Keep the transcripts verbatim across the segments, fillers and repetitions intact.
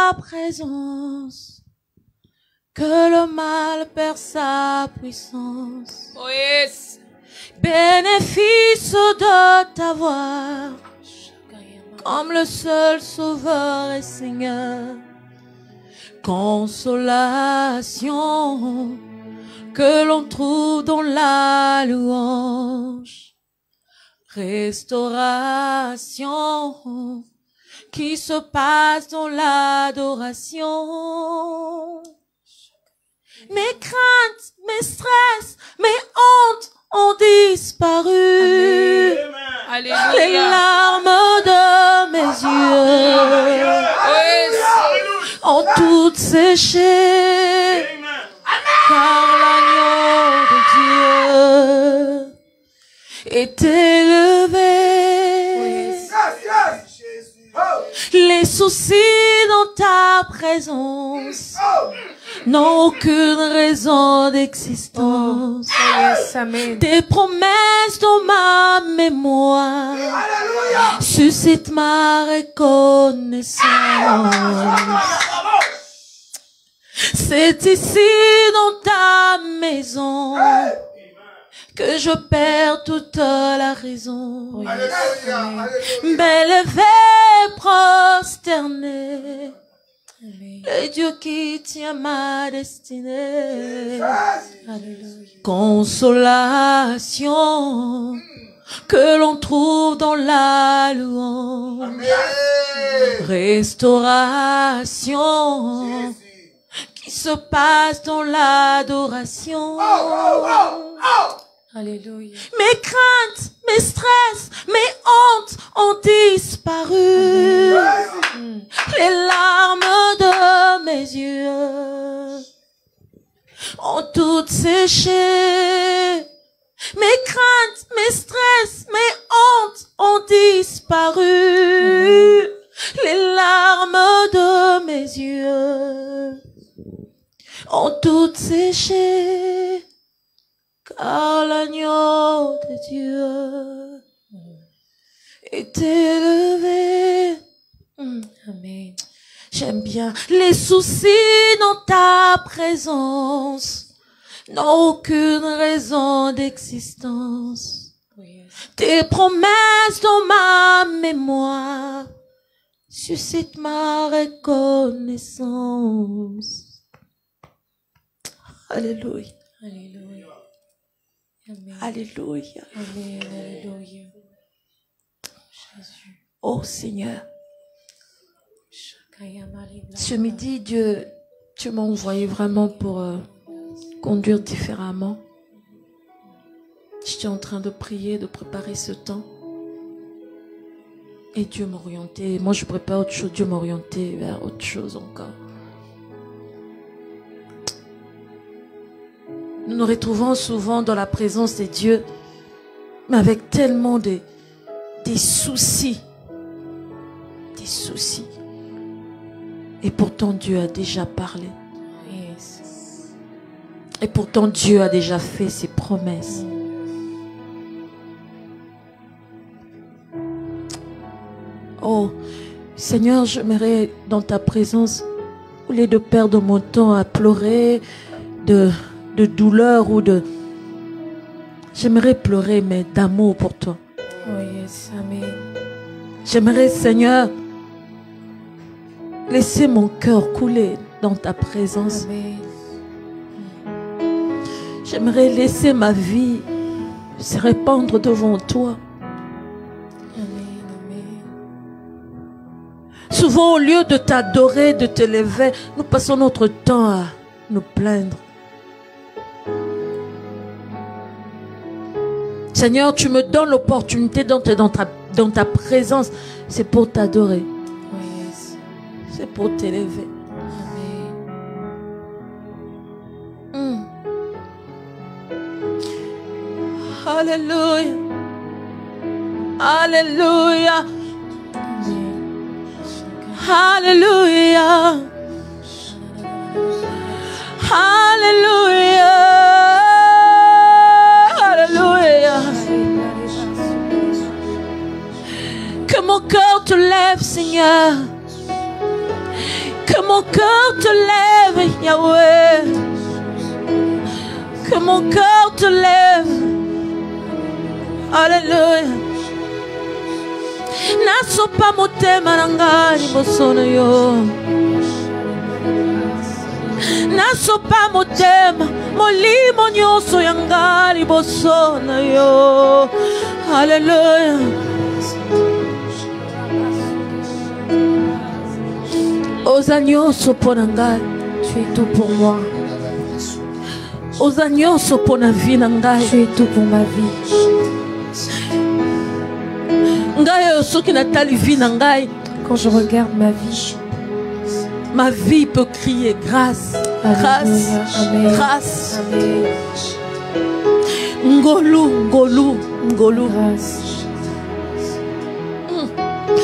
ta présence que le mal perd sa puissance. Oh yes. Bénéfice de t'avoir comme le seul sauveur et Seigneur. Consolation que l'on trouve dans la louange. Restauration qui se passe dans l'adoration. Mes craintes, mes stress, mes hontes ont disparu. Alléluia. Les larmes de mes yeux ont toutes séché. Car l'agneau de Dieu est élevé. Les soucis dans ta présence n'ont aucune raison d'existence. Tes promesses dans ma mémoire suscitent ma reconnaissance. C'est ici dans ta maison que je perds toute la raison. Bel élevé, prosterné, le Dieu qui tient ma destinée. Consolation que l'on trouve dans la louange. Restauration qui se passe dans l'adoration. Alléluia. Mes craintes, mes stress, mes hontes ont disparu. Mm. Les larmes de mes yeux ont toutes séché. Mes craintes, mes stress, mes hontes ont disparu. Mm. Les larmes de mes yeux ont toutes séché. Car l'agneau de Dieu est élevé. Amen. J'aime bien les soucis dans ta présence n'ont aucune raison d'existence. Tes promesses dans ma mémoire suscitent ma reconnaissance. Alléluia. Alléluia. Amen. Alléluia. Amen. Alléluia. Jésus. Oh Seigneur. Ce midi, Dieu, tu m'as envoyé vraiment pour euh, conduire différemment. J'étais en train de prier, de préparer ce temps. Et Dieu m'orientait. Moi, je prépare autre chose. Dieu m'orientait vers autre chose encore. Nous nous retrouvons souvent dans la présence de Dieu, mais avec tellement de des soucis. Des soucis. Et pourtant, Dieu a déjà parlé. Yes. Et pourtant, Dieu a déjà fait ses promesses. Oh, Seigneur, j'aimerais dans ta présence, au lieu de perdre mon temps à pleurer de, de douleur ou de... J'aimerais pleurer, mais d'amour pour toi. Oh yes, amen. J'aimerais, Seigneur, laisser mon cœur couler dans ta présence. Amen. J'aimerais laisser ma vie se répandre devant toi. Amen, amen. Souvent, au lieu de t'adorer, de te lever, nous passons notre temps à nous plaindre. Seigneur, tu me donnes l'opportunité d'entrer dans ta, dans ta présence. C'est pour t'adorer. Oh yes. C'est pour t'élever. Amen. Mm. Alléluia. Alléluia. Alléluia. Alléluia. Alléluia. Que mon cœur te lève, Seigneur. Que mon cœur te lève, Yahweh. Que mon cœur te lève. Alléluia. Nasopa motema nanga liboso na yo. Nasopa motema molimo nyonso yanga liboso na yo. Alléluia. Oza nyonso pona ngai. Tu es tout pour moi. Oza nyonso pona vie na ngai. Tu es tout pour ma vie. Ngai soki natali vie na ngai. Quand je regarde ma vie, ma vie peut crier grâce, grâce, Amen. grâce. Amen. Ngolu, ngolu, ngolu. Grâce. Mm.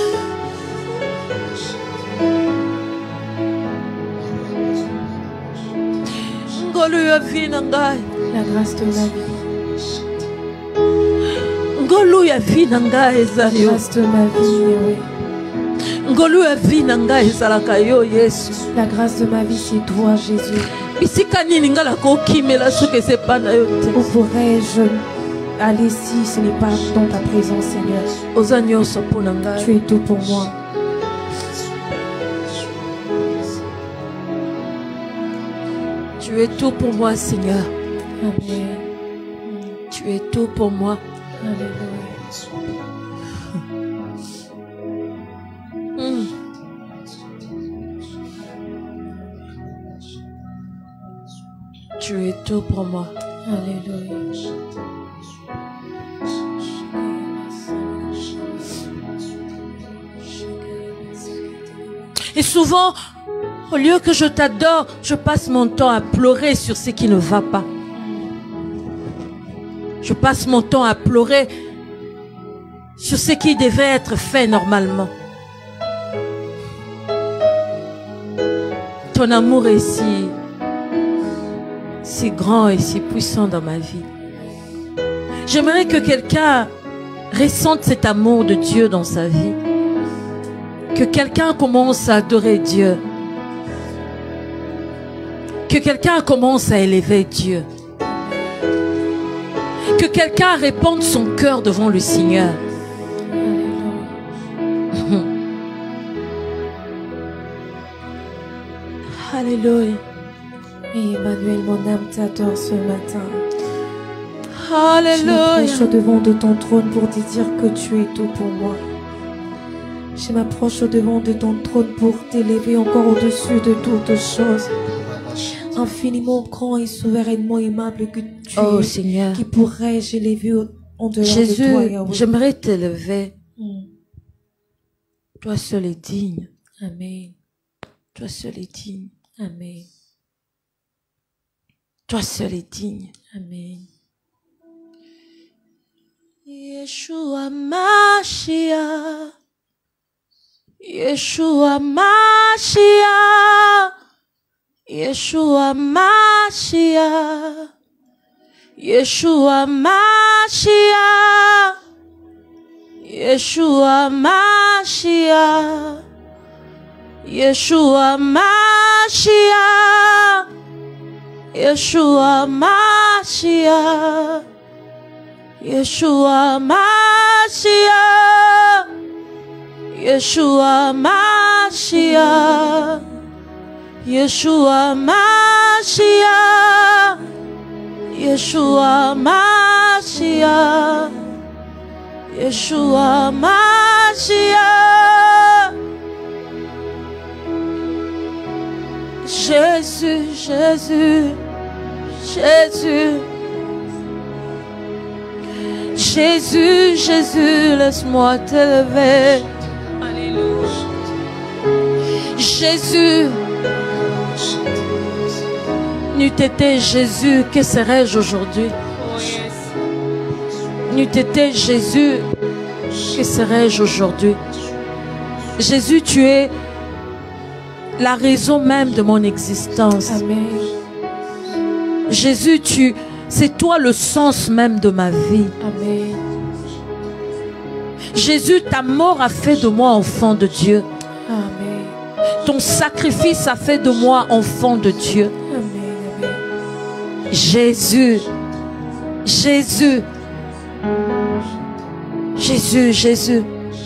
Ngolu ya vie na ngai. La grâce de ma vie. Ngolu ya vie na ngai ezali yo. La grâce de ma vie, oui. Ngolu ya vie na ngai ezalaka yo Yesu. La grâce de ma vie, c'est toi, Jésus. Bisika nini ngala ko kimela soki sepa na yo te. Où pourrais-je aller si ce n'est pas dans ta présence, Seigneur? Oza nyonso pona ngai. Tu es tout pour moi. Tu es tout pour moi, Seigneur. Amen. Tu es tout pour moi. Alléluia. Mm. Tu es tout pour moi. Alléluia. Et souvent, au lieu que je t'adore, je passe mon temps à pleurer sur ce qui ne va pas. Je passe mon temps à pleurer sur ce qui devait être fait normalement. Ton amour est si, si grand et si puissant dans ma vie. J'aimerais que quelqu'un ressente cet amour de Dieu dans sa vie. Que quelqu'un commence à adorer Dieu. Que quelqu'un commence à élever Dieu. Que quelqu'un réponde son cœur devant le Seigneur. Alléluia. Et Emmanuel, mon âme t'adore ce matin. Alléluia. Je m'approche au-devant de ton trône pour te dire que tu es tout pour moi. Je m'approche au-devant de ton trône pour t'élever encore au-dessus de toutes choses. Infiniment grand et souverainement aimable que tu Oh es. Seigneur. Qui pourrais-je élever en dehors Jésus, de toi, Yahweh? j'aimerais t'élever. Mm. Toi seul est digne. Amen. Toi seul est digne. Amen. Toi seul est digne. Amen. Yeshua Mashiach. Yeshua Mashiach. Yeshua Mashiach. Yeshua Mashiach. Yeshua Mashiach. Yeshua Mashiach. Yeshua Mashiach. Yeshua Mashiach. Yeshua Mashiach. Yeshua Mashiach. Yeshua Mashiach. Yeshua Mashiach. Jésus, Jésus, Jésus. Jésus, Jésus, laisse-moi t'élever. Alléluia. Jésus. N'eût été Jésus, que serais-je aujourd'hui? N'eût été Jésus, que serais-je aujourd'hui? Jésus, tu es la raison même de mon existence. Amen. Jésus, tu, c'est toi le sens même de ma vie. Amen. Jésus, ta mort a fait de moi enfant de Dieu. Amen. ton sacrifice a fait de moi enfant de Dieu. Amen. Jésus, Jésus, Jésus, Jésus.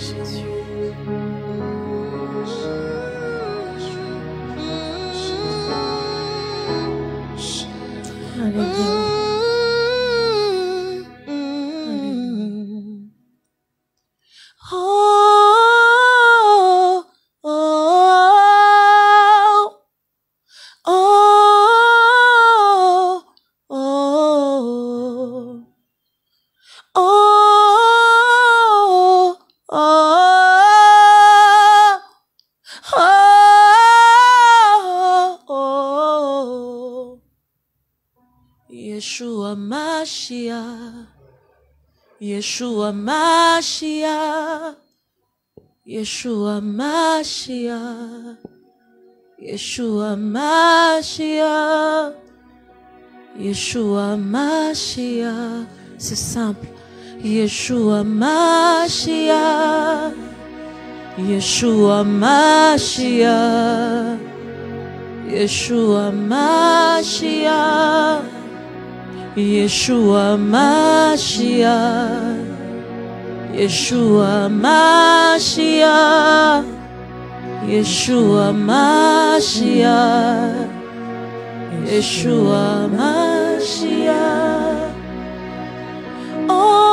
Yeshua Mashiach, Yeshua Mashiach, Yeshua Mashiach, Yeshua Mashiach, Yeshua Mashiach. C'est simple. Yeshua Mashiach, Yeshua Mashiach, Yeshua Mashiach. Yeshua Mashiach, Yeshua Mashiach, Yeshua Mashiach, Yeshua Mashiach. Oh.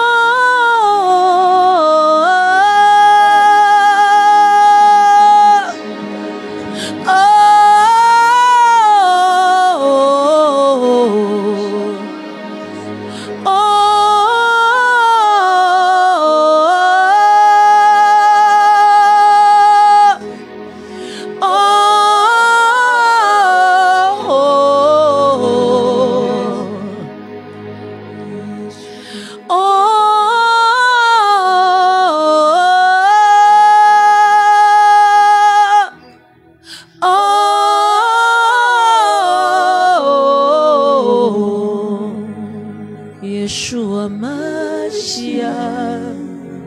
Yeshua Mashiach,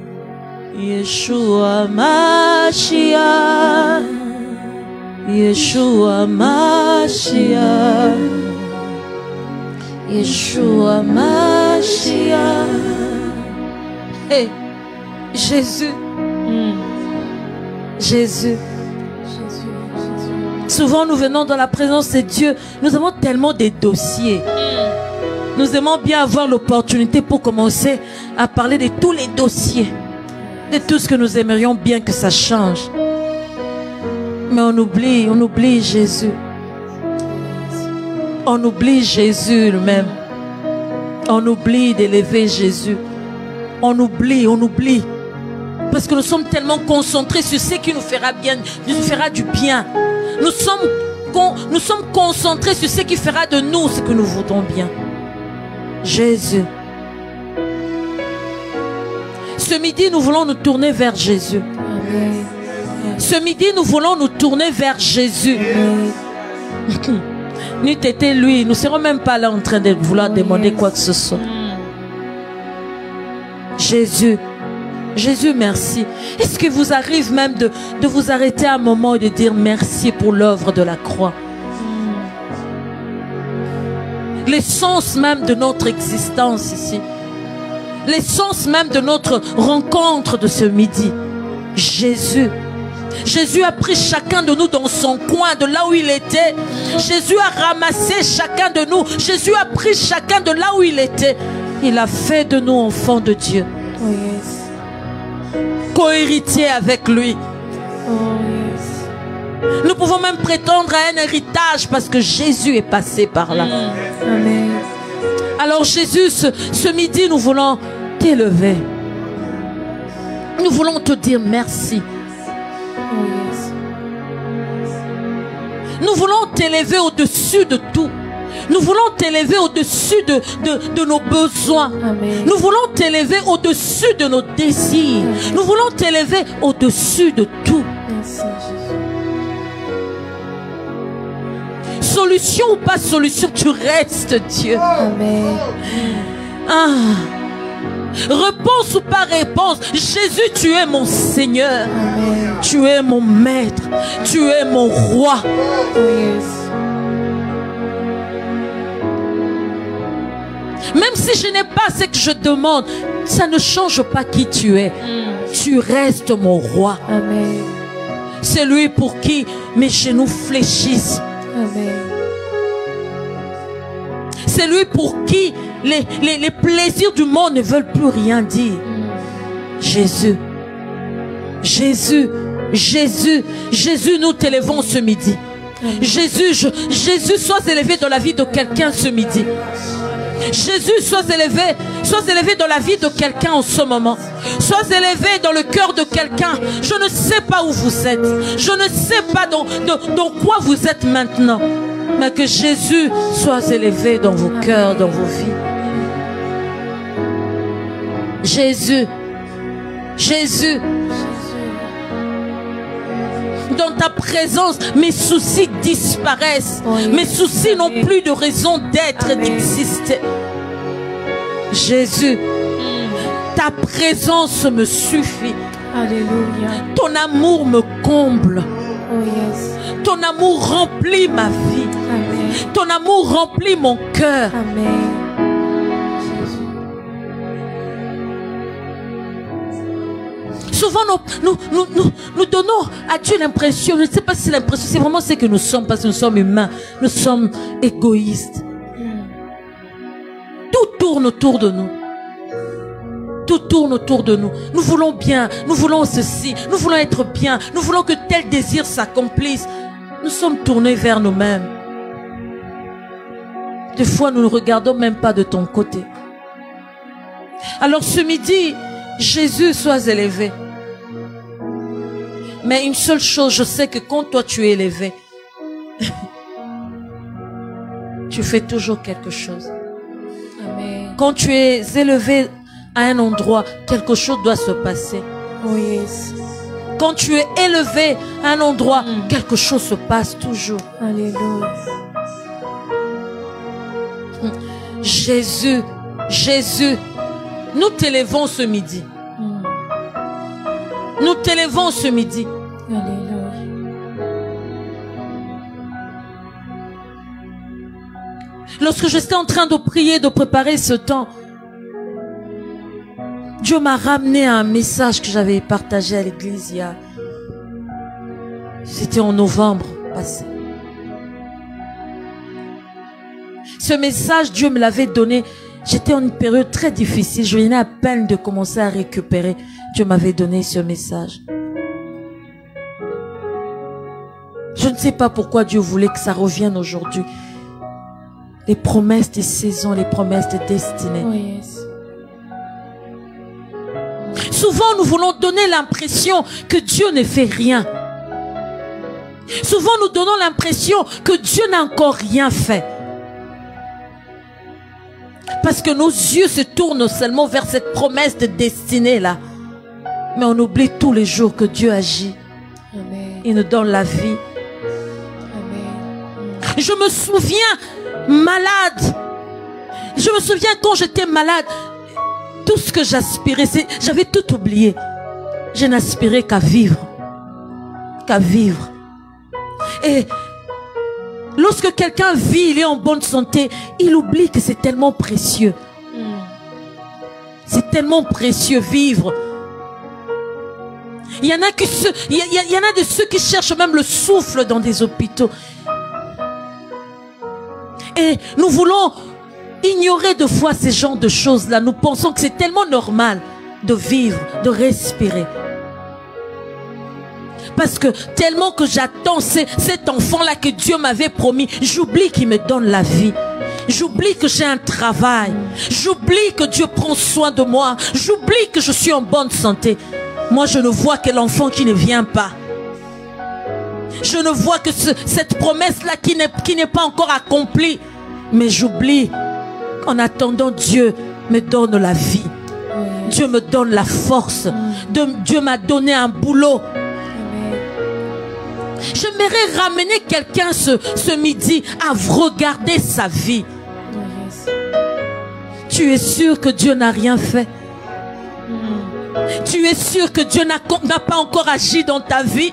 Yeshua Mashiach, Yeshua Mashiach, Yeshua Mashiach. Hey, Jésus, mm. Jésus. Souvent nous venons dans la présence de Dieu, nous avons tellement de dossiers. Nous aimons bien avoir l'opportunité pour commencer à parler de tous les dossiers, de tout ce que nous aimerions bien que ça change. Mais on oublie, on oublie Jésus. On oublie Jésus lui-même. On oublie d'élever Jésus. On oublie, on oublie. Parce que nous sommes tellement concentrés sur ce qui nous fera bien, nous fera du bien. Nous sommes, nous sommes concentrés sur ce qui fera de nous ce que nous voudrons bien. Jésus. Ce midi, nous voulons nous tourner vers Jésus. Amen. Ce midi, nous voulons nous tourner vers Jésus. N'eût été lui, nous ne serons même pas là en train de vouloir oh, demander yes. quoi que ce soit. Mm. Jésus. Jésus, merci. Est-ce que vous arrive même de, de vous arrêter un moment et de dire merci pour l'œuvre de la croix? L'essence même de notre existence ici. L'essence même de notre rencontre de ce midi. Jésus. Jésus a pris chacun de nous dans son coin, de là où il était. Jésus a ramassé chacun de nous. Jésus a pris chacun de là où il était. Il a fait de nous enfants de Dieu. Oh yes. Co-héritiers avec lui. Oh yes. Nous pouvons même prétendre à un héritage parce que Jésus est passé par là. Amen. Alors Jésus, ce, ce midi, nous voulons t'élever. Nous voulons te dire merci. Oh yes. Nous voulons t'élever au-dessus de tout. Nous voulons t'élever au-dessus de, de, de nos besoins. Amen. Nous voulons t'élever au-dessus de nos désirs. Amen. Nous voulons t'élever au-dessus de tout. Merci, Jésus. Solution ou pas solution, tu restes Dieu. Amen. Ah, Réponse ou pas réponse, Jésus, tu es mon Seigneur. Amen. Tu es mon maître. Tu es mon roi. Oh, yes. Même si je n'ai pas ce que je demande, ça ne change pas qui tu es. Mm. Tu restes mon roi. Amen. C'est lui pour qui mes genoux fléchissent. Amen. C'est lui pour qui les, les, les plaisirs du monde ne veulent plus rien dire. Mm. Jésus, Jésus, Jésus, Jésus, nous t'élevons ce midi. Amen. Jésus, je, Jésus, sois élevé dans la vie de quelqu'un ce midi. Jésus, sois élevé, sois élevé dans la vie de quelqu'un en ce moment. Sois élevé dans le cœur de quelqu'un. Je ne sais pas où vous êtes. Je ne sais pas dans, dans, dans quoi vous êtes maintenant. Mais que Jésus soit élevé dans vos cœurs, dans vos vies. Jésus, Jésus, dans ta présence, mes soucis disparaissent. Oui. Mes soucis n'ont Amen. plus de raison d'être et Amen. d'exister. Jésus, ta présence me suffit. Alléluia. Ton amour me comble. Oh yes. Ton amour remplit ma vie. Amen. Ton amour remplit mon cœur. Amen. Jésus. Souvent, nous, nous, nous, nous, nous donnons à Dieu l'impression, je ne sais pas si c'est l'impression, c'est vraiment ce que nous sommes, parce que nous sommes humains, nous sommes égoïstes. Tout tourne autour de nous. Tout tourne autour de nous. Nous voulons bien, nous voulons ceci, nous voulons être bien, nous voulons que tel désir s'accomplisse. Nous sommes tournés vers nous-mêmes. Des fois, nous ne regardons même pas de ton côté. Alors ce midi, Jésus, sois élevé. Mais une seule chose, je sais que quand toi tu es élevé, tu fais toujours quelque chose. Amen. Quand tu es élevé à un endroit, quelque chose doit se passer. Oh yes. Quand tu es élevé à un endroit, mm. quelque chose se passe toujours. Alléluia. Jésus, Jésus, nous t'élevons ce midi. Mm. Nous t'élevons ce midi. Alléluia. Lorsque j'étais en train de prier, de préparer ce temps, Dieu m'a ramené à un message que j'avais partagé à l'église il y a... C'était en novembre passé. Ce message, Dieu me l'avait donné. J'étais en une période très difficile. Je venais à peine de commencer à récupérer. Dieu m'avait donné ce message. Je ne sais pas pourquoi Dieu voulait que ça revienne aujourd'hui. Les promesses des saisons, les promesses des destinées. Oh yes. Souvent, nous voulons donner l'impression que Dieu ne fait rien. Souvent, nous donnons l'impression que Dieu n'a encore rien fait. Parce que nos yeux se tournent seulement vers cette promesse de destinée-là. Mais on oublie tous les jours que Dieu agit. Amen. Il nous donne la vie. Amen. Je me souviens, malade. Je me souviens quand j'étais malade, tout ce que j'aspirais, j'avais tout oublié. Je n'aspirais qu'à vivre. Qu'à vivre. Et lorsque quelqu'un vit, il est en bonne santé, il oublie que c'est tellement précieux. Mm. C'est tellement précieux vivre. Il y en a que ceux, il y, a, il y en a de ceux qui cherchent même le souffle dans des hôpitaux. Et nous voulons ignorer de fois ces genres de choses-là. Nous pensons que c'est tellement normal de vivre, de respirer. Parce que tellement que j'attends cet enfant-là que Dieu m'avait promis, j'oublie qu'il me donne la vie. J'oublie que j'ai un travail. J'oublie que Dieu prend soin de moi. J'oublie que je suis en bonne santé. Moi, je ne vois que l'enfant qui ne vient pas. Je ne vois que ce, cette promesse-là qui n'est qui n'est pas encore accomplie. Mais j'oublie qu'en attendant, Dieu me donne la vie. Oui. Dieu me donne la force. Mm. De, Dieu m'a donné un boulot. Amen. J'aimerais ramener quelqu'un ce, ce midi à regarder sa vie. Oh yes. Tu es sûr que Dieu n'a rien fait? Mm. Tu es sûr que Dieu n'a pas encore agi dans ta vie?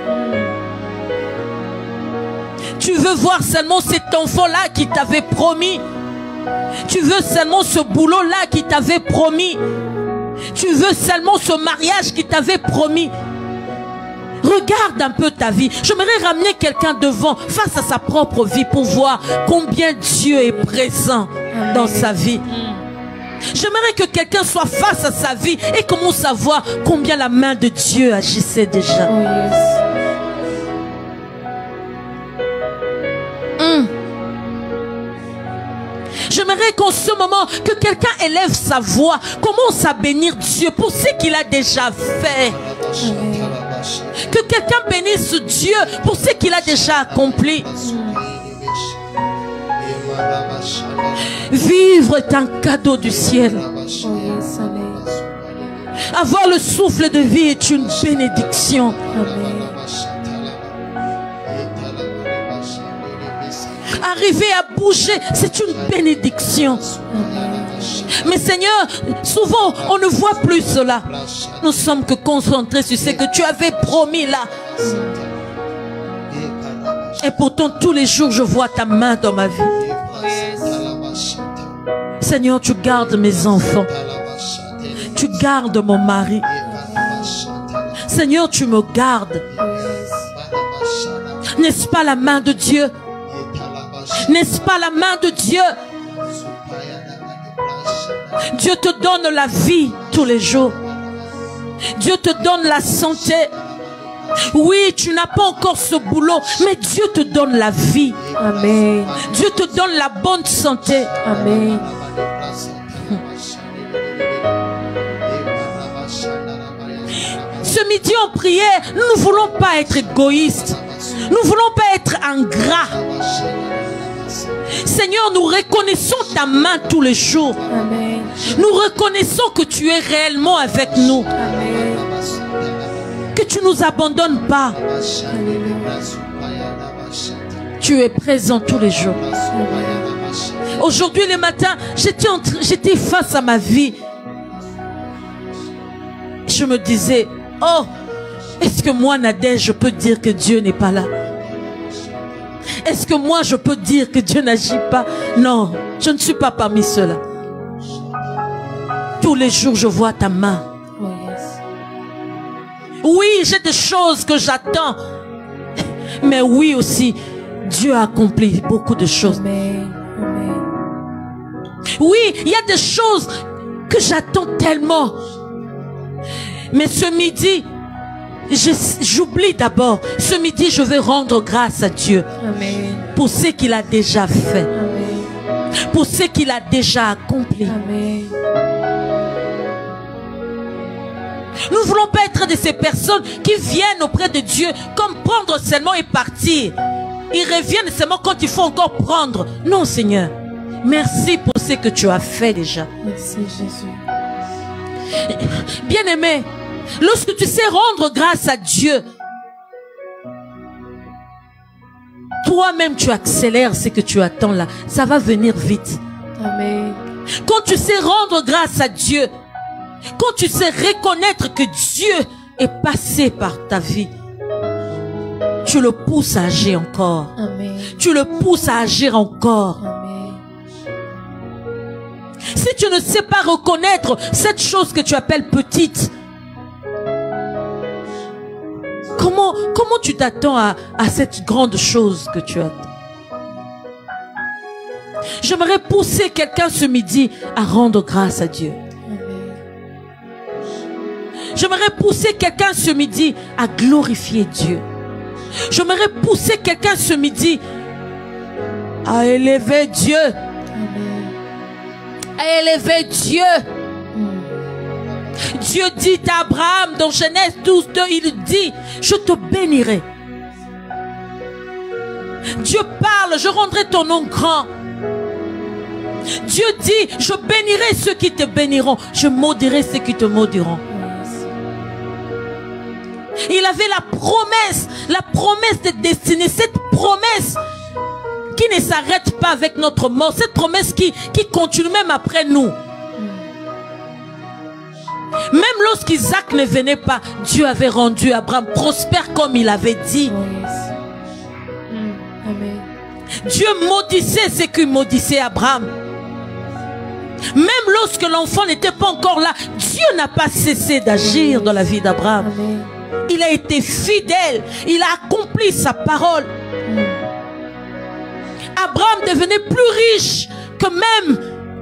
Tu veux voir seulement cet enfant-là qui t'avait promis. Tu veux seulement ce boulot-là qui t'avait promis. Tu veux seulement ce mariage qui t'avait promis. Regarde un peu ta vie. J'aimerais ramener quelqu'un devant, face à sa propre vie, pour voir combien Dieu est présent dans sa vie. J'aimerais que quelqu'un soit face à sa vie et commence à voir combien la main de Dieu agissait déjà. Oh yes. Mm. J'aimerais qu'en ce moment, que quelqu'un élève sa voix, commence à bénir Dieu pour ce qu'il a déjà fait. Amen. Que quelqu'un bénisse Dieu pour ce qu'il a déjà accompli. Vivre est un cadeau du ciel. Oh yes, amen. Avoir le souffle de vie est une bénédiction. Amen. Arriver à bouger, c'est une bénédiction. Amen. Mais Seigneur, souvent on ne voit plus cela. Nous sommes que concentrés sur ce que tu avais promis là. Et pourtant tous les jours je vois ta main dans ma vie. Seigneur, tu gardes mes enfants. Tu gardes mon mari. Seigneur, tu me gardes. N'est-ce pas la main de Dieu? N'est-ce pas la main de Dieu? Dieu te donne la vie tous les jours. Dieu te donne la santé. Oui, tu n'as pas encore ce boulot, mais Dieu te donne la vie. Amen. Dieu te donne la bonne santé. Amen. Ce midi en prière, nous ne voulons pas être égoïstes. Nous ne voulons pas être ingrats. Seigneur, nous reconnaissons ta main tous les jours. Amen. Nous reconnaissons que tu es réellement avec nous. Amen. Que tu ne nous abandonnes pas. Alléluia. Tu es présent tous les jours. Amen. Aujourd'hui, le matin, j'étais en train- j'étais face à ma vie. Je me disais, oh, est-ce que moi, Nadège, je peux dire que Dieu n'est pas là? Est-ce que moi, je peux dire que Dieu n'agit pas? Non, je ne suis pas parmi ceux-là. Tous les jours, je vois ta main. Oh yes. Oui, j'ai des choses que j'attends. Mais oui aussi, Dieu a accompli beaucoup de choses. Amen. Amen. Oui, il y a des choses que j'attends tellement. Mais ce midi, je- j'oublie d'abord. Ce midi, je vais rendre grâce à Dieu Amen. pour ce qu'il a déjà fait, Amen. pour ce qu'il a déjà accompli. Amen. Nous ne voulons pas être de ces personnes qui viennent auprès de Dieu comme prendre seulement et partir. Ils reviennent seulement quand il faut encore prendre. Non, Seigneur. Merci pour ce que tu as fait déjà. Merci Jésus. Bien-aimé, lorsque tu sais rendre grâce à Dieu, toi-même tu accélères ce que tu attends là. Ça va venir vite. Amen. Quand tu sais rendre grâce à Dieu, quand tu sais reconnaître que Dieu est passé par ta vie, tu le pousses à agir encore. Amen. Tu le pousses à agir encore. Amen. Si tu ne sais pas reconnaître cette chose que tu appelles petite, comment, comment tu t'attends à, à cette grande chose que tu attends? J'aimerais pousser quelqu'un ce midi à rendre grâce à Dieu. Amen. J'aimerais pousser quelqu'un ce midi à glorifier Dieu. J'aimerais pousser quelqu'un ce midi à élever Dieu. Amen. À élever Dieu. Mm. Dieu dit à Abraham dans Genèse douze, deux, il dit, je te bénirai. Dieu parle, je rendrai ton nom grand. Dieu dit, je bénirai ceux qui te béniront, je maudirai ceux qui te maudiront. Yes. Il avait la promesse, la promesse de destinée, cette promesse qui ne s'arrête pas avec notre mort, cette promesse qui, qui continue même après nous. Même lorsqu'Isaac ne venait pas, Dieu avait rendu Abraham prospère comme il avait dit. Oh, yes. Mm. Amen. Dieu maudissait ce qu'il maudissait Abraham. Même lorsque l'enfant n'était pas encore là, Dieu n'a pas cessé d'agir dans la vie d'Abraham. Il a été fidèle. Il a accompli sa parole. Mm. Abraham devenait plus riche que même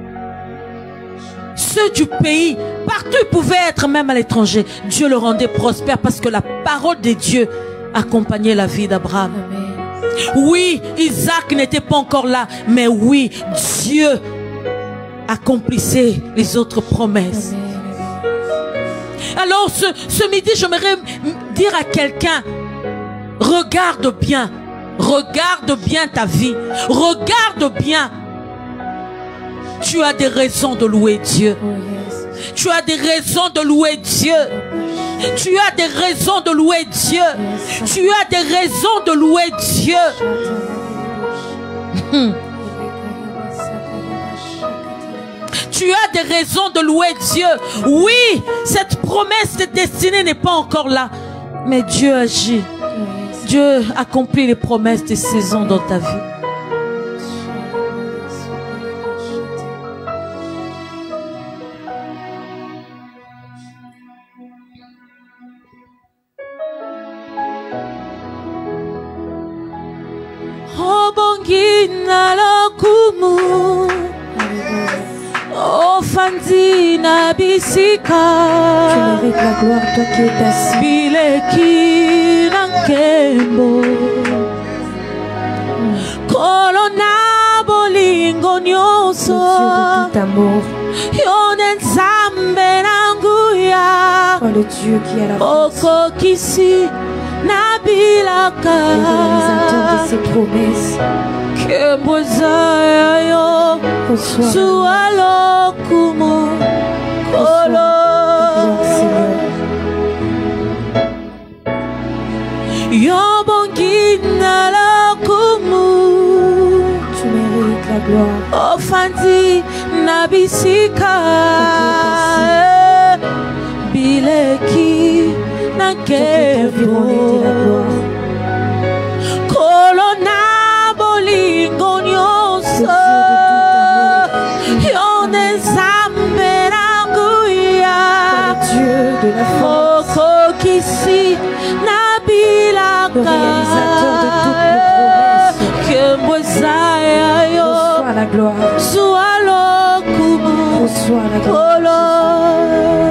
ceux du pays. Partout il pouvait être, même à l'étranger. Dieu le rendait prospère parce que la parole de Dieu accompagnait la vie d'Abraham. Oui, Isaac n'était pas encore là, mais oui, Dieu accomplissait les autres promesses. Amen. Alors ce, ce midi, j'aimerais dire à quelqu'un, regarde bien, regarde bien ta vie, regarde bien. Tu as des raisons de louer Dieu. Oh, yes. Tu as des raisons de louer Dieu. Tu as des raisons de louer Dieu. Yes. Tu as des raisons de louer Dieu. Tu as des raisons de louer Dieu. Oui, cette promesse de destinée n'est pas encore là. Mais Dieu agit. Dieu accomplit les promesses des saisons dans ta vie. Tu mérites la gloire, toi qui es assis. Le Dieu de tout amour. Oh, le Dieu qui est la force. Le réalisateur de ses promesses. Reçois la gloire, Seigneur. Tu mérites la gloire. Ofandi nabisika bileki nakebo kolona bolingo nyonso yone zambe nanguya Dieu de la force, okokisi nabilaka le réalisateur de toutes nos promesses. Reçois la gloire. Reçois la gloire.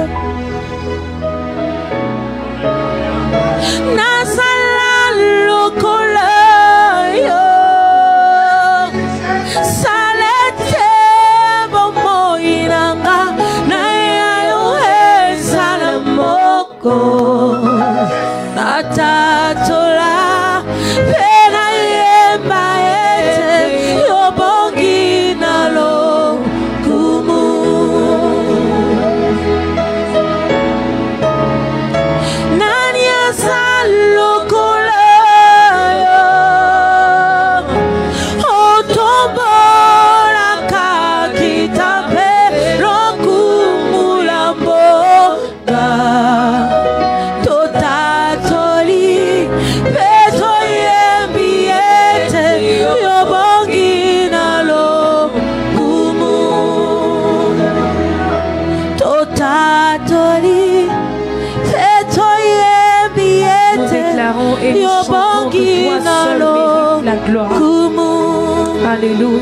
Alléluia.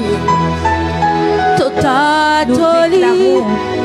Nous déclarons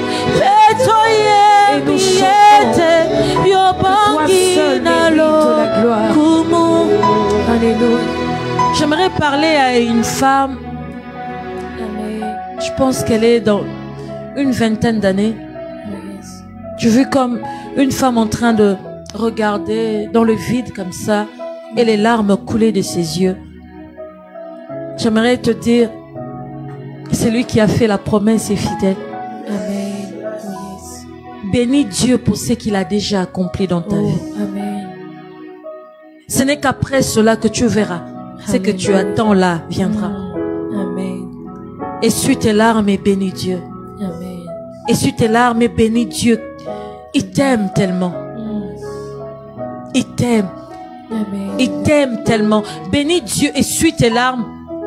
et nous chantons que toi seul mérites la gloire. Alléluia. J'aimerais parler à une femme. Amen. Je pense qu'elle est dans une vingtaine d'années. Yes. J'ai vu comme une femme en train de regarder dans le vide comme ça et les larmes coulaient de ses yeux. J'aimerais te dire, c'est lui qui a fait la promesse est fidèle. Amen. Oh, yes. Bénis Dieu pour ce qu'il a déjà accompli dans ta oh, vie. Amen. Ce n'est qu'après cela que tu verras. Ce que tu attends là viendra. Amen. Essuie tes larmes et bénis Dieu. Amen. Essuie tes larmes et bénis Dieu. Il t'aime tellement. Il t'aime. Il t'aime tellement. Bénis Dieu, essuie tes larmes.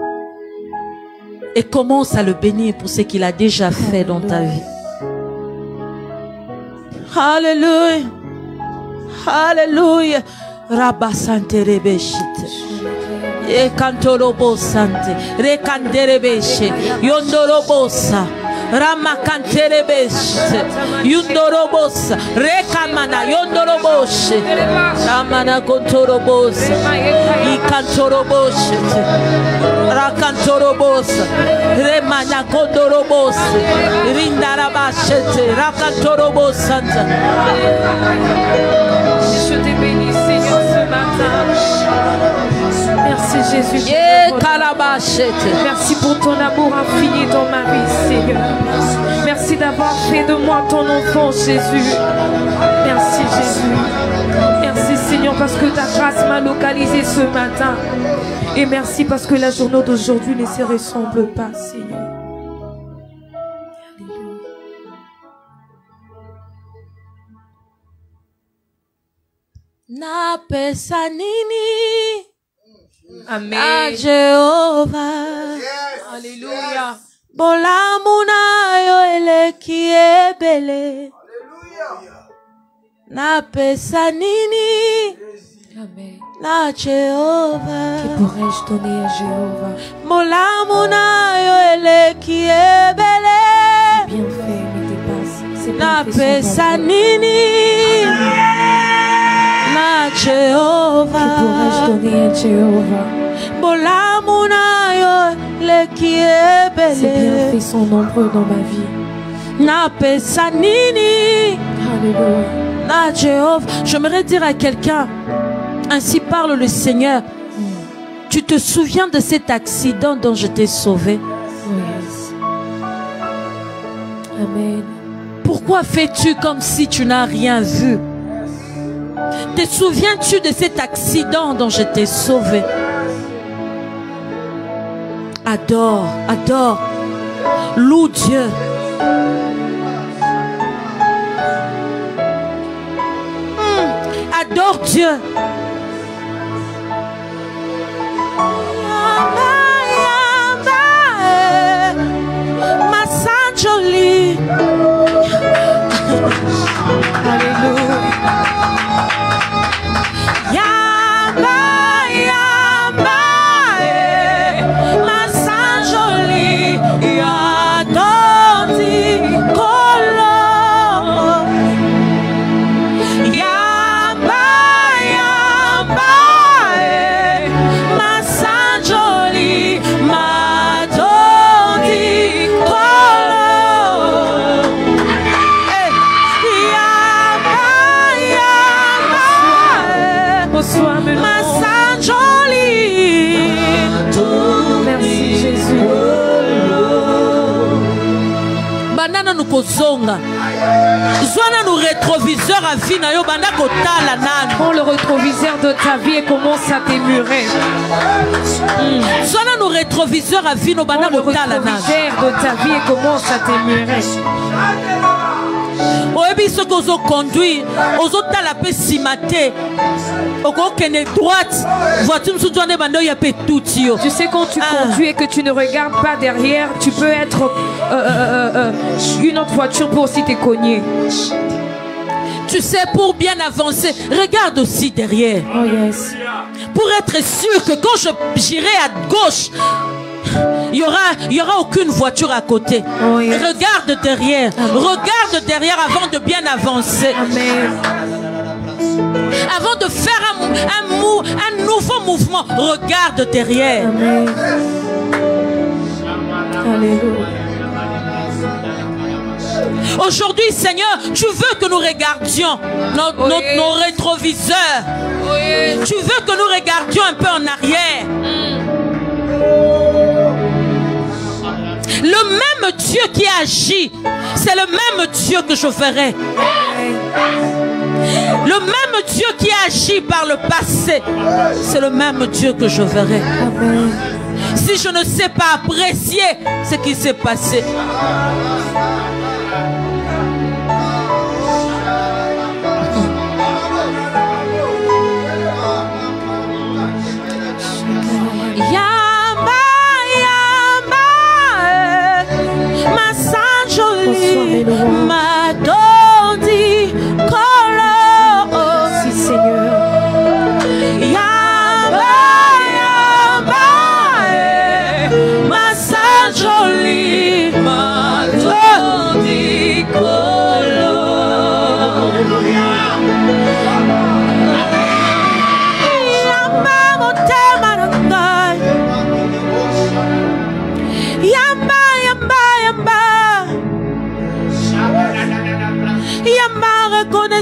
Et commence à le bénir pour ce qu'il a déjà fait dans ta vie. Alléluia. Alléluia. Rabba Sante Rebeshite. E Cantorobo Sante. Recanderebeshe. Yondorobosa. Rama Canterebeshite. Yondorobosa. Rekamana. Yondoroboshe. Ramana Contorobosa. I Cantoroboshite. Rakantorobosa. Remana Condorobosa. Rindarabashete. Rakantorobosa. Je te bénis, Seigneur, ce matin. Merci, Jésus. Merci pour ton amour infini dans ma vie, Seigneur. Merci d'avoir fait de moi ton enfant, Jésus. Merci, Jésus. Merci, Seigneur, parce que ta grâce m'a localisé ce matin. Et merci parce que la journée d'aujourd'hui ne se ressemble pas, Seigneur. Na pesa nini? Amen. A Jehovah. Yes. Alléluia. Bolamu nayo eleki ebele. Alléluia. Na pesa nini? Amen. Na Jehovah. Que pourrais-je donner à Jéhovah? Bolamu nayo eleki ebele. Bien fait, me dépasse. Na pesa nini? Na Jehovah. Que pourrais-je donner à Jéhovah? Bolamu nayo eleki ebele. Ses bienfaits sont nombreux dans ma vie. Na pesa nini? Alléluia. Na Jehovah. J'aimerais dire à quelqu'un, ainsi parle le Seigneur. Mm. Tu te souviens de cet accident dont je t'ai sauvé? Yes. Amen. Pourquoi fais-tu comme si tu n'as rien vu? Te souviens-tu de cet accident dont je t'ai sauvé? Adore, adore, loue Dieu. Mmh, adore Dieu. Massanjoli. Alléluia. Yamba, yamba, eh, Massanjoli, yadondi kolo. Yamba, yamba, eh, Massanjoli, madondi kolo. Eh, yamba, yamba, eh, Reçois-moi. Massanjoli. Merci, Jésus. Banana nous kozonga. Zwana nous rétroviseur à vie na yo banda kotala nanu. Prends le rétroviseur de ta vie et commence à t'émurer. Zwana nous rétroviseur à vie no banda Prends le kotala nanu. rétroviseur de ta vie et commence à t'émurer. Oyebi soki ozo conduire, ozo tala pe simate. Oko kene droite, voiture msutu ane bando ya pe tuti yo. Tu sais, quand tu Ah. conduis et que tu ne regardes pas derrière, tu peux être euh, euh, euh, euh, une autre voiture peut aussi te cogner. Tu sais, pour bien avancer, regarde aussi derrière. Oh yes. Pour être sûr que quand je j'irai à gauche, il y aura, il y aura aucune voiture à côté. Oh, yes. Regarde derrière. Regarde derrière avant de bien avancer. Amen. Avant de faire un, un, mou, un nouveau mouvement, regarde derrière. Amen. Alléluia. Aujourd'hui, Seigneur, tu veux que nous regardions nos, Oh, nos, yes. nos rétroviseurs. Oh, yes. Tu veux que nous regardions un peu en arrière. Le même Dieu qui agit, c'est le même Dieu que je verrai. Le même Dieu qui agit par le passé, c'est le même Dieu que je verrai. Amen. Si je ne sais pas apprécier ce qui s'est passé,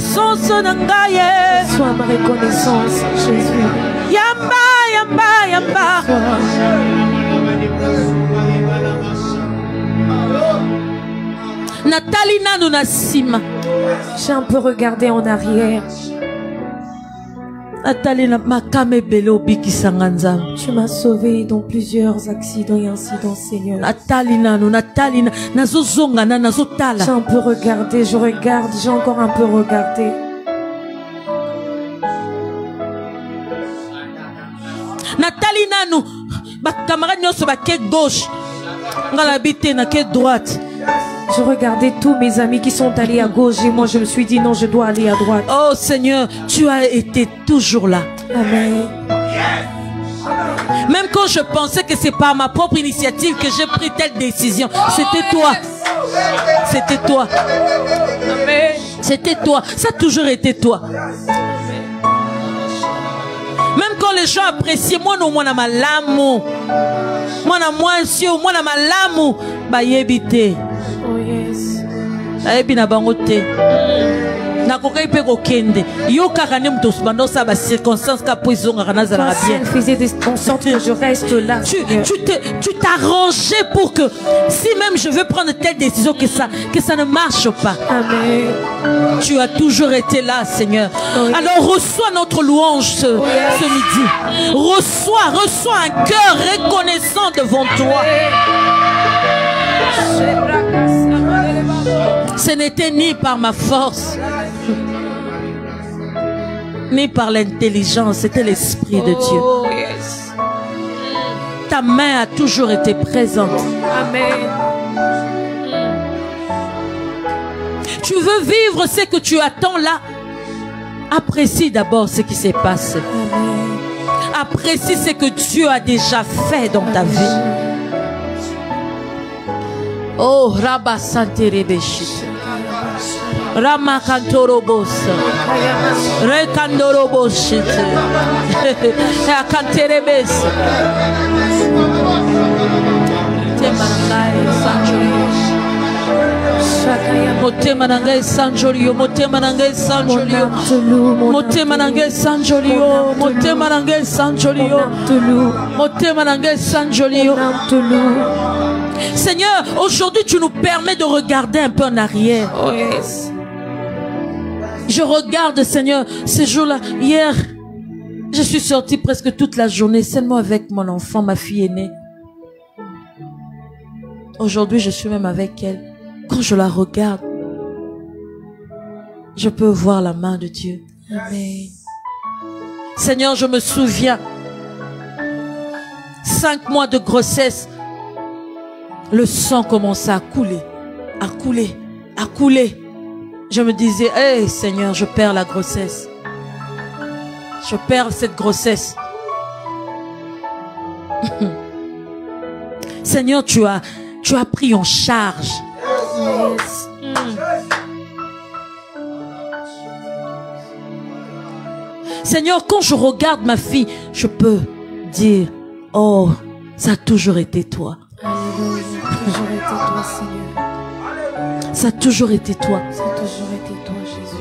reconnaissance nangaye. Sois ma reconnaissance, Jésus. Yamba, yamba, yamba. Nathalie nanu na sima. J'ai un peu regardé en arrière. Nathalie na makame belo bikisanga nzambe. Tu m'as sauvé dans plusieurs accidents et incidents, Seigneur. Nathalie nanu, Nathalie nazo zonga na nazo tala. J'ai un peu regardé, je regarde, j'ai encore un peu regardé. Nathalie nanu, ba camarade nyoso ba ke gauche. Ngala bité na ke droite. Je regardais tous mes amis qui sont allés à gauche et moi je me suis dit non, je dois aller à droite. Oh Seigneur, tu as été toujours là. Amen. Même quand je pensais que c'est par ma propre initiative que j'ai pris telle décision, c'était toi. C'était toi. C'était toi. Ça a toujours été toi. Même quand les gens appréciaient, moi non, moi na malamu, moi na moi sio, moi na malamu, ba yebite. Oh yes. Ayebi na bango te. Na kokai pe ko kende. Yo kaka ne mto subando sa ba circonstance ka poisonga kana za la bien. Elle faisait en sorte que je reste là. Tu tu te tu t'arrangeais pour que si même je veux prendre telle décision que ça que ça ne marche pas. Amen. Tu as toujours été là, Seigneur. Oui. Alors reçois notre louange ce, oui. ce midi. Reçois, reçois un cœur reconnaissant devant toi. Ce n'était ni par ma force, ni par l'intelligence, c'était l'Esprit de Dieu. Oh, yes. Ta main a toujours été présente. Amen. Tu veux vivre ce que tu attends là. Apprécie d'abord ce qui s'est passé. Amen. Apprécie ce que Dieu a déjà fait dans ta vie. Oh, Rabba Santerebeshit. Rama Kantorobos. Rekandoroboshit. Kanterebes. Motema nangai sanjolio, motema nangai sanjolio, motema nangai sanjolio, motema nangai sanjolio, motema nangai sanjolio. Seigneur, aujourd'hui tu nous permets de regarder un peu en arrière. Oh yes. Je regarde, Seigneur, ces jours-là. Hier, je suis sortie presque toute la journée seulement avec mon enfant, ma fille aînée. Aujourd'hui, je suis même avec elle. Quand je la regarde, je peux voir la main de Dieu. Amen. Seigneur, je me souviens, cinq mois de grossesse, le sang commençait à couler, à couler, à couler. Je me disais, hé hey, Seigneur, je perds la grossesse. Je perds cette grossesse. Seigneur, tu as, tu as pris en charge. Yes. Mm. Seigneur, quand je regarde ma fille, je peux dire, oh, ça a toujours été toi. Alléluia, ça a toujours été toi, Seigneur. Ça a toujours été toi. Ça a toujours été toi, Jésus.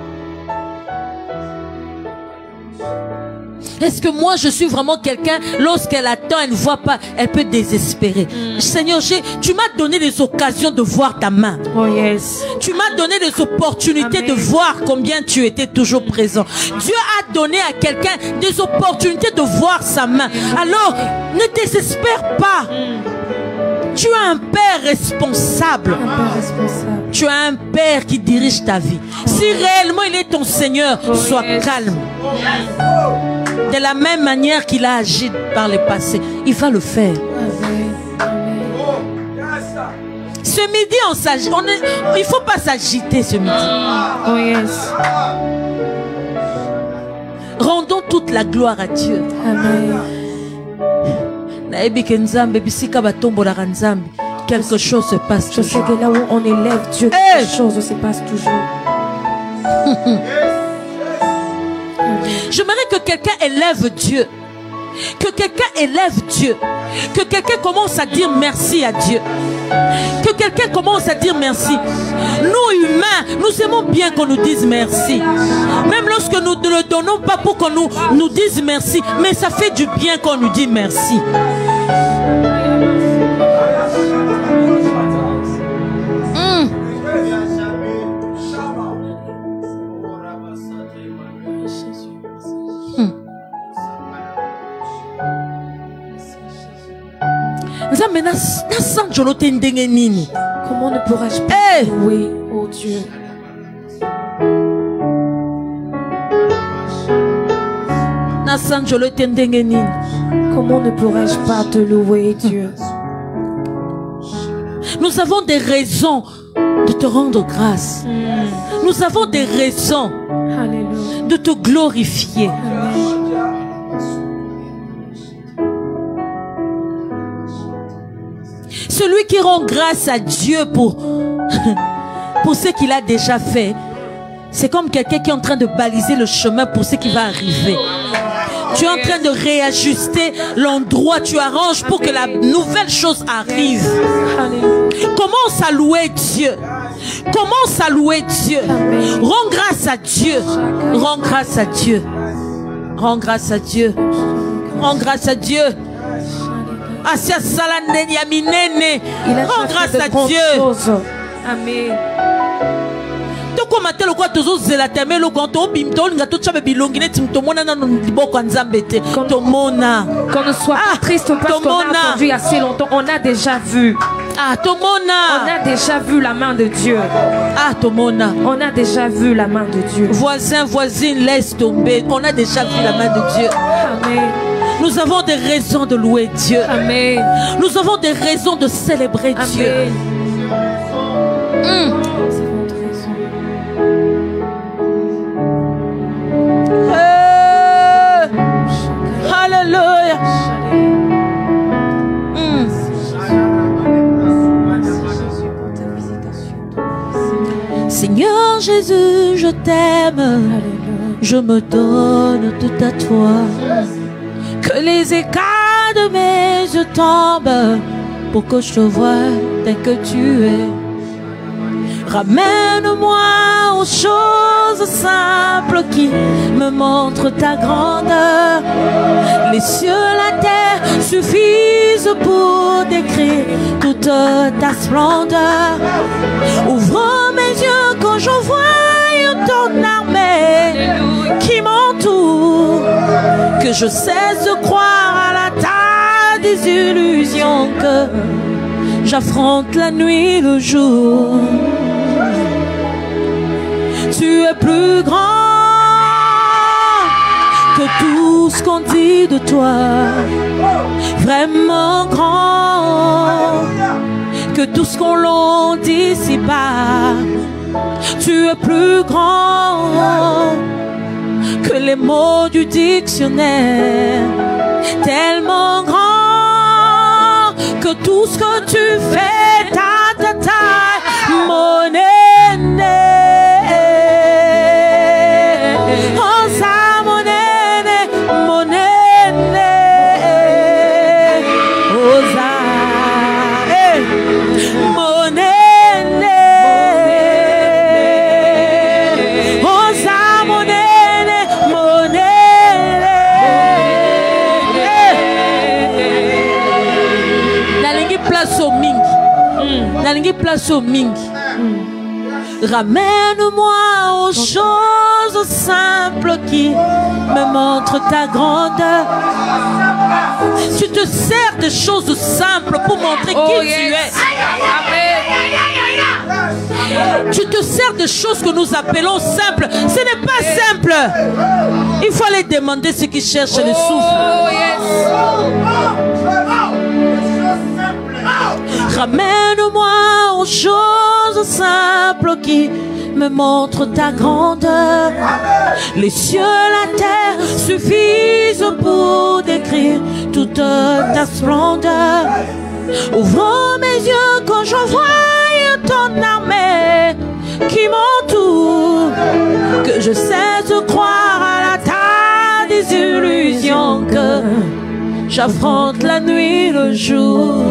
Est-ce que moi je suis vraiment quelqu'un, lorsqu'elle attend, elle ne voit pas, elle peut désespérer. Mm. Seigneur, tu m'as donné des occasions de voir ta main. Oh yes. Tu m'as donné des opportunités Amen. De voir combien tu étais toujours présent. Dieu a donné à quelqu'un des opportunités de voir sa main. Alors, ne désespère pas. Mm. Tu as un père responsable. Un père responsable. Tu as un père qui dirige ta vie. Si réellement il est ton Seigneur, oh sois yes. calme. De la même manière qu'il a agi par le passé, il va le faire. Amen. Amen. Ce midi, on s'agit, on est, il ne faut pas s'agiter ce midi. Oh yes. Rendons toute la gloire à Dieu. Amen. Quelque chose se passe toujours. Je sais que là où on élève Dieu, hey. Quelque chose se passe toujours. J'aimerais que quelqu'un élève Dieu. Que quelqu'un élève Dieu. Que quelqu'un commence à dire merci à Dieu. Que quelqu'un commence à dire merci. Nous humains, nous aimons bien qu'on nous dise merci. Même lorsque nous ne le donnons pas pour qu'on nous, nous dise merci. Mais ça fait du bien qu'on nous dit merci. Mm. Comment ne pourrais-je pas hey. louer, oh Dieu? Comment ne pourrais-je pas te louer, Dieu? Nous avons des raisons de te rendre grâce. Mm. Nous avons des raisons Alléluia. De te glorifier. Amen. Celui qui rend grâce à Dieu pour, pour ce qu'il a déjà fait, c'est comme quelqu'un qui est en train de baliser le chemin pour ce qui va arriver. Tu es en train de réajuster l'endroit, tu arranges pour que la nouvelle chose arrive. Commence à louer Dieu. Commence à louer Dieu. Rends grâce à Dieu. Rends grâce à Dieu. Rends grâce à Dieu. Rends grâce à Dieu. Asia Salanene Yaminene. Rends grâce à Dieu. Amen. Qu'on ne soit pas triste parce qu'on a attendu assez longtemps. On a déjà vu. Ah, on a déjà vu la main de Dieu. Ah, on a déjà vu la main de Dieu. Voisin, voisine, laisse tomber. On a déjà vu la main de Dieu. Amen. Nous avons des raisons de louer Dieu. Amen. Nous avons des raisons de célébrer Amen. Dieu. Mm. Alléluia. Mm. Seigneur Jésus, je t'aime. Je me donne tout à toi. Que les écarts de mes yeux tombent pour que je te voie tel que tu es. Ramène-moi aux choses simples qui me montrent ta grandeur. Les cieux, la terre suffisent pour décrire toute ta splendeur. Ouvre mes yeux quand je vois ton armée qui m'entoure. Que je cesse de croire à la taille des illusions, que j'affronte la nuit, le jour. Tu es plus grand que tout ce qu'on dit de toi, vraiment grand que tout ce qu'on l'on dit ici-bas. Tu es plus grand que les mots du dictionnaire, tellement grand que tout ce que tu fais, ta ta ta, mon aîné. Oh ça, mon aîné, mon aîné. Oh ça, hey. Mon aîné. Oh ça, mon aîné, mon aîné. Nalingi place au mingi. Nalingi place au mingi. Ramène-moi aux choses simples qui me montrent ta grandeur. Tu te sers des choses simples pour montrer Oh, qui yes. tu es. Amen. Tu te sers de choses que nous appelons simples. Ce n'est pas simple. Il faut aller demander ceux qui cherchent le souffle. Oh, yes. Ramène-moi aux choses simples qui me montrent ta grandeur. Les cieux, la terre suffisent pour décrire toute ta splendeur. Ouvre mes yeux quand je vois ton armée qui m'entoure. Que je cesse de croire à la taille des illusions, que J'affronte la nuit, le jour.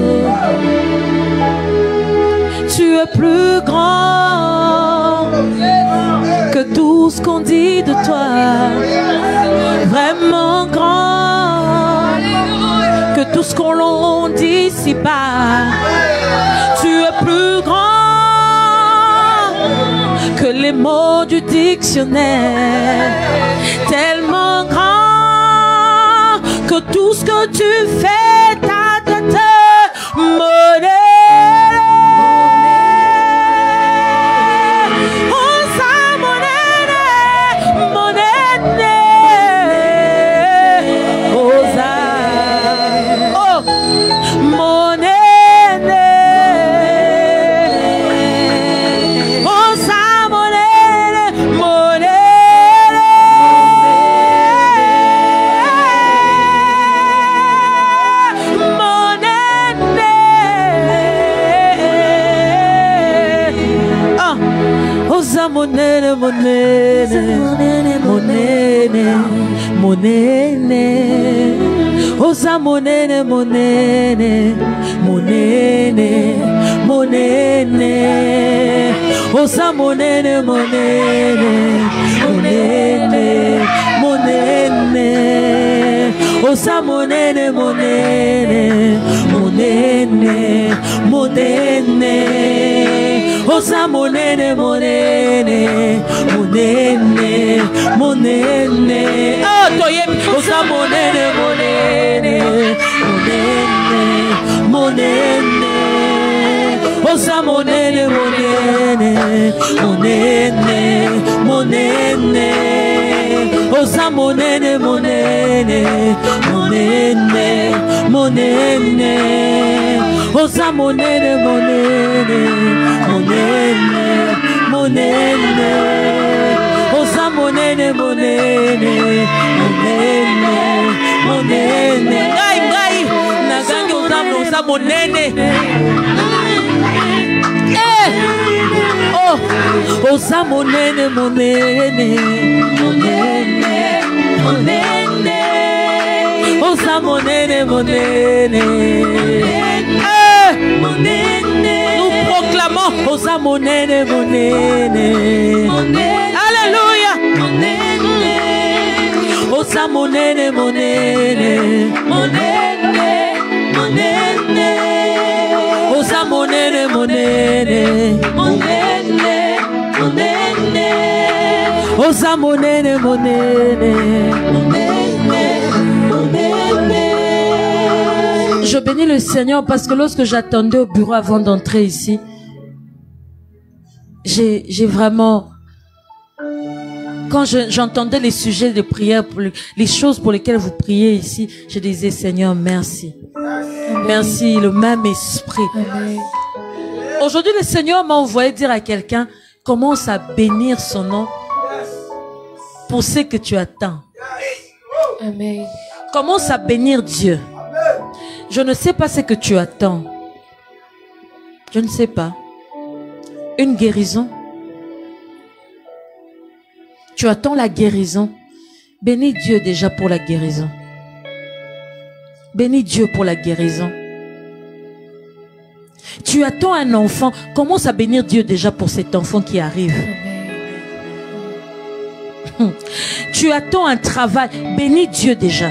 Tu es plus grand que tout ce qu'on dit de toi. Vraiment grand que tout ce qu'on l'on dit ici-bas. Tu es plus grand que les mots du dictionnaire. Tellement grand que tout ce que tu fais, ta ta ta monnaie. Monene, monene, monene, monene, osa monene, monene, monene, monene, osa monene, monene, monene, monene, osa monene, monene, monene, monene. Osa monene, monene, monene, monene. Oh, toye. Osa monene, monene, monene, monene. Osa monene, monene, monene, monene. Osa monene, monene, monene, monene. Osa monene, monene, monene, monene. Osa monene, monene, monene, monene. Ngai, ngai, nagangi osa osa monene. Eh, oh, osa monene, monene, monene, monene. Osa monene, monene. Nous proclamons Osa monene, monene. Alléluia. Osa monene, monene. Osa monene, monene. Osa monene, monene. Je bénis le Seigneur parce que lorsque j'attendais au bureau avant d'entrer ici, j'ai j'ai vraiment, quand j'entendais je, les sujets de prière, pour les, les choses pour lesquelles vous priez ici, je disais Seigneur merci. Amen. Merci, le même esprit. Aujourd'hui le Seigneur m'a envoyé dire à quelqu'un, commence à bénir son nom pour ce que tu attends. Amen. Commence à bénir Dieu. Je ne sais pas ce que tu attends. Je ne sais pas. Une guérison. Tu attends la guérison. Bénis Dieu déjà pour la guérison. Bénis Dieu pour la guérison. Tu attends un enfant. Commence à bénir Dieu déjà pour cet enfant qui arrive. Amen. Tu attends un travail. Bénis Dieu déjà.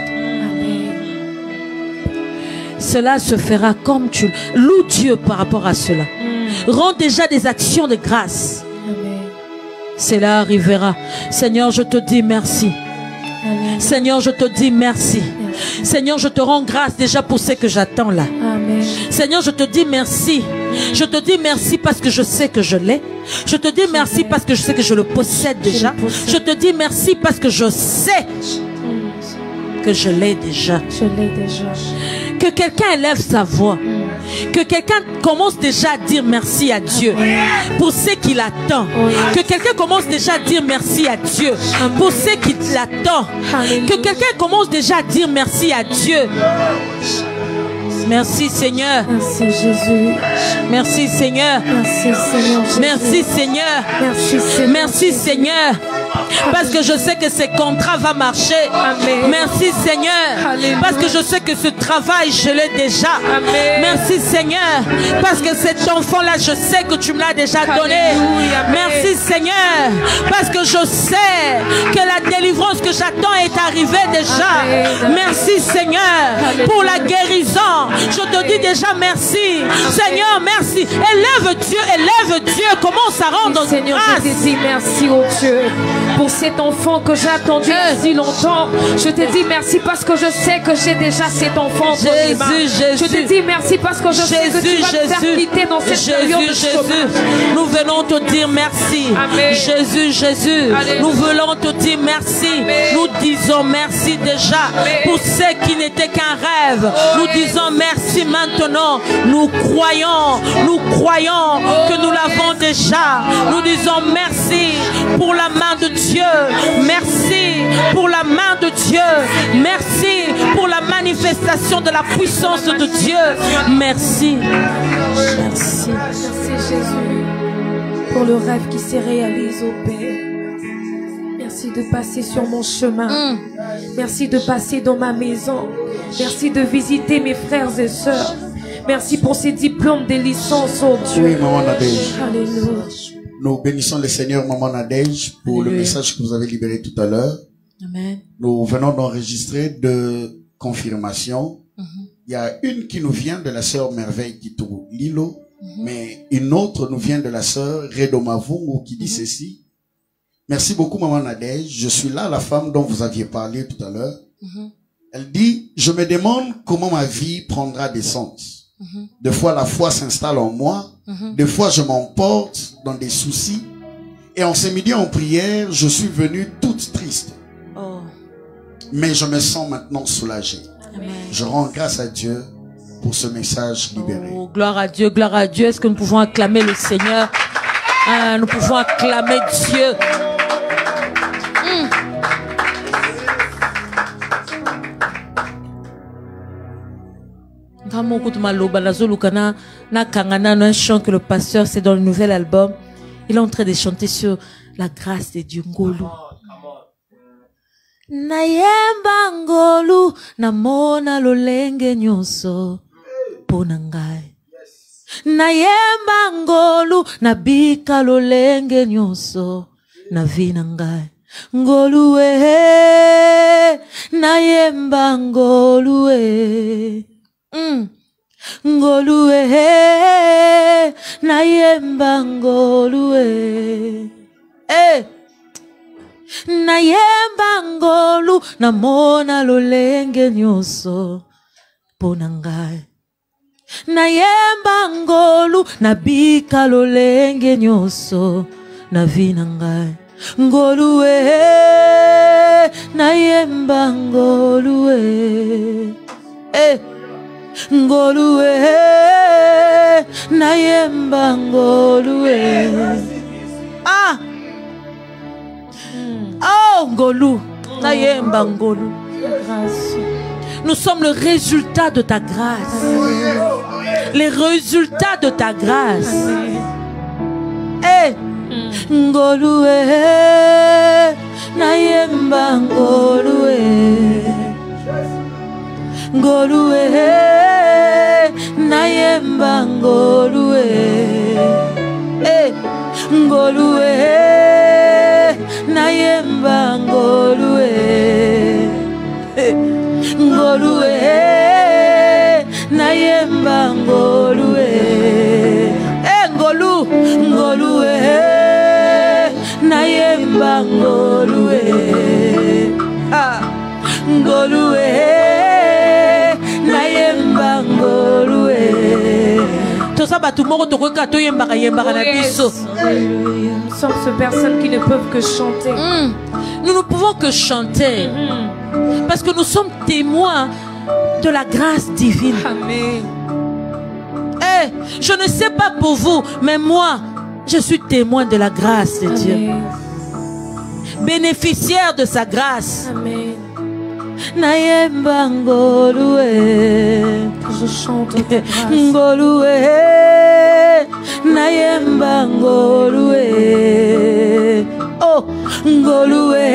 Cela se fera comme tu loues Dieu par rapport à cela. Mm. Rends déjà des actions de grâce. Amen. Cela arrivera. Seigneur, je te dis merci. Amen. Seigneur, je te dis merci. Amen. Seigneur, je te rends grâce déjà pour ce que j'attends là. Amen. Seigneur, je te dis merci. Je te dis merci parce que je sais que je l'ai. Je te dis merci parce que je sais que je le possède déjà. Je, possède. Je te dis merci parce que je sais que je l'ai déjà. Je l'ai déjà. Que quelqu'un élève sa voix. Que quelqu'un commence déjà à dire merci à Dieu pour ce qu'il attend. Que quelqu'un commence déjà à dire merci à Dieu pour ce qu'il attend. Que quelqu'un commence déjà à dire merci à Dieu. Merci Seigneur. Merci Jésus. Merci Seigneur. Merci Seigneur. Merci Seigneur. Merci Seigneur. Merci Seigneur. parce que je sais que ce contrat va marcher. Amen. Merci Seigneur, Alléluia. parce que je sais que ce travail, je l'ai déjà. Amen. Merci Seigneur, parce que cet enfant-là, je sais que tu me l'as déjà donné. Alléluia. Amen. Merci Seigneur, parce que je sais que la délivrance que j'attends est arrivée déjà. Amen. Merci Seigneur, Alléluia. pour la guérison. Je te dis déjà merci. Amen. Seigneur, merci. Élève Dieu, élève Dieu. Commence à rendre Seigneur, grâce. je te dis merci, oh Dieu, pour cet enfant que j'ai attendu si longtemps. Je te dis merci parce que je sais que j'ai déjà cet enfant. Jésus, Jésus. Je te dis merci parce que je sais que tu vas me faire quitter dans cette Jésus, période de Jésus, chômage. nous venons te dire merci. Amen. Jésus, Jésus, Alléluia. nous voulons te dire merci. Amen. Nous disons merci déjà. Amen. Pour ce qui n'était qu'un rêve. Oh, nous yes. disons merci maintenant. Nous croyons, nous croyons Oh, que nous l'avons yes. déjà. Nous disons merci pour la main de Dieu. Merci pour la main de Dieu. Merci pour la manifestation de la puissance de Dieu. Merci. Merci. Merci Jésus pour le rêve qui s'est réalisé au Père. Merci de passer sur mon chemin. Mm. Merci de passer dans ma maison. Merci de visiter mes frères et sœurs. Merci pour ces diplômes des licences, oh Dieu. Oui, Maman Nadège. Alléluia. Nous bénissons le Seigneur, Maman Nadège, pour Alléluia. le message que vous avez libéré tout à l'heure. Amen. Nous venons d'enregistrer deux confirmations. Mhm. Il y a une qui nous vient de la sœur Merveille Kitou Lilo, Mhm. mais une autre nous vient de la sœur Redo Mavungu qui dit ceci. Merci beaucoup, Maman Nadège. Je suis là, la femme dont vous aviez parlé tout à l'heure. Mhm. Elle dit, je me demande comment ma vie prendra des sens. Mhm. Des fois, la foi s'installe en moi. Mhm. Des fois, je m'emporte dans des soucis. Et en ce midi, en prière, je suis venue toute triste. Oh. Mais je me sens maintenant soulagée. Amen. Je rends grâce à Dieu pour ce message libéré. Oh, gloire à Dieu, gloire à Dieu. Est-ce que nous pouvons acclamer le Seigneur? Ah, nous pouvons acclamer Dieu. Mm. Un chant que le pasteur, c'est dans le nouvel album. Il est en train de chanter sur la grâce de Dieu. Ngolu. Nayemba ngolu namona lolenge nyonso ponangai. Nayemba ngolu nabika lolenge nyonso na vinangai. Ngolu e nayemba ngolu e. Mm. Ngolu e nayemba ngolu e. Eh. Nayemba ngolu namona lolenge nyonso ponangai. Nayemba ngolu nabika lolenge nyonso na vinangai. Ngolu e nayemba ngolu e. Eh. Ngolu e nayemba ngolu e. Ah. Oh, Ngolu, Nayemba Ngolu. Nous sommes le résultat de ta grâce. Les résultats de ta grâce. Eh, Ngolu eh, Nayemba Ngolu eh. Ngolu eh, Nayemba Ngolu eh. Eh, Ngolu eh, Nayemba Ngolu eh. Ngolu eh, Nayemba Ngolu eh. Eh, Ngolu, Ngolu eh, Nayemba Ngolu eh. Ah, Ngolu eh, Nayemba Ngolu eh. Tosa batu moko tokoka toyembaka yembaka na biso. Nous sommes ces personnes qui ne peuvent que chanter. Mm. Nous ne pouvons que chanter. Mm. Parce que nous sommes témoins de la grâce divine. Amen. Eh, je ne sais pas pour vous, mais moi, je suis témoin de la grâce de Dieu. Amen. Bénéficiaire de sa grâce. Amen. Nayemba Ngolu eh. Je chante ta grâce. Ngolu eh. Nayemba Ngolu eh. Oh, ngolue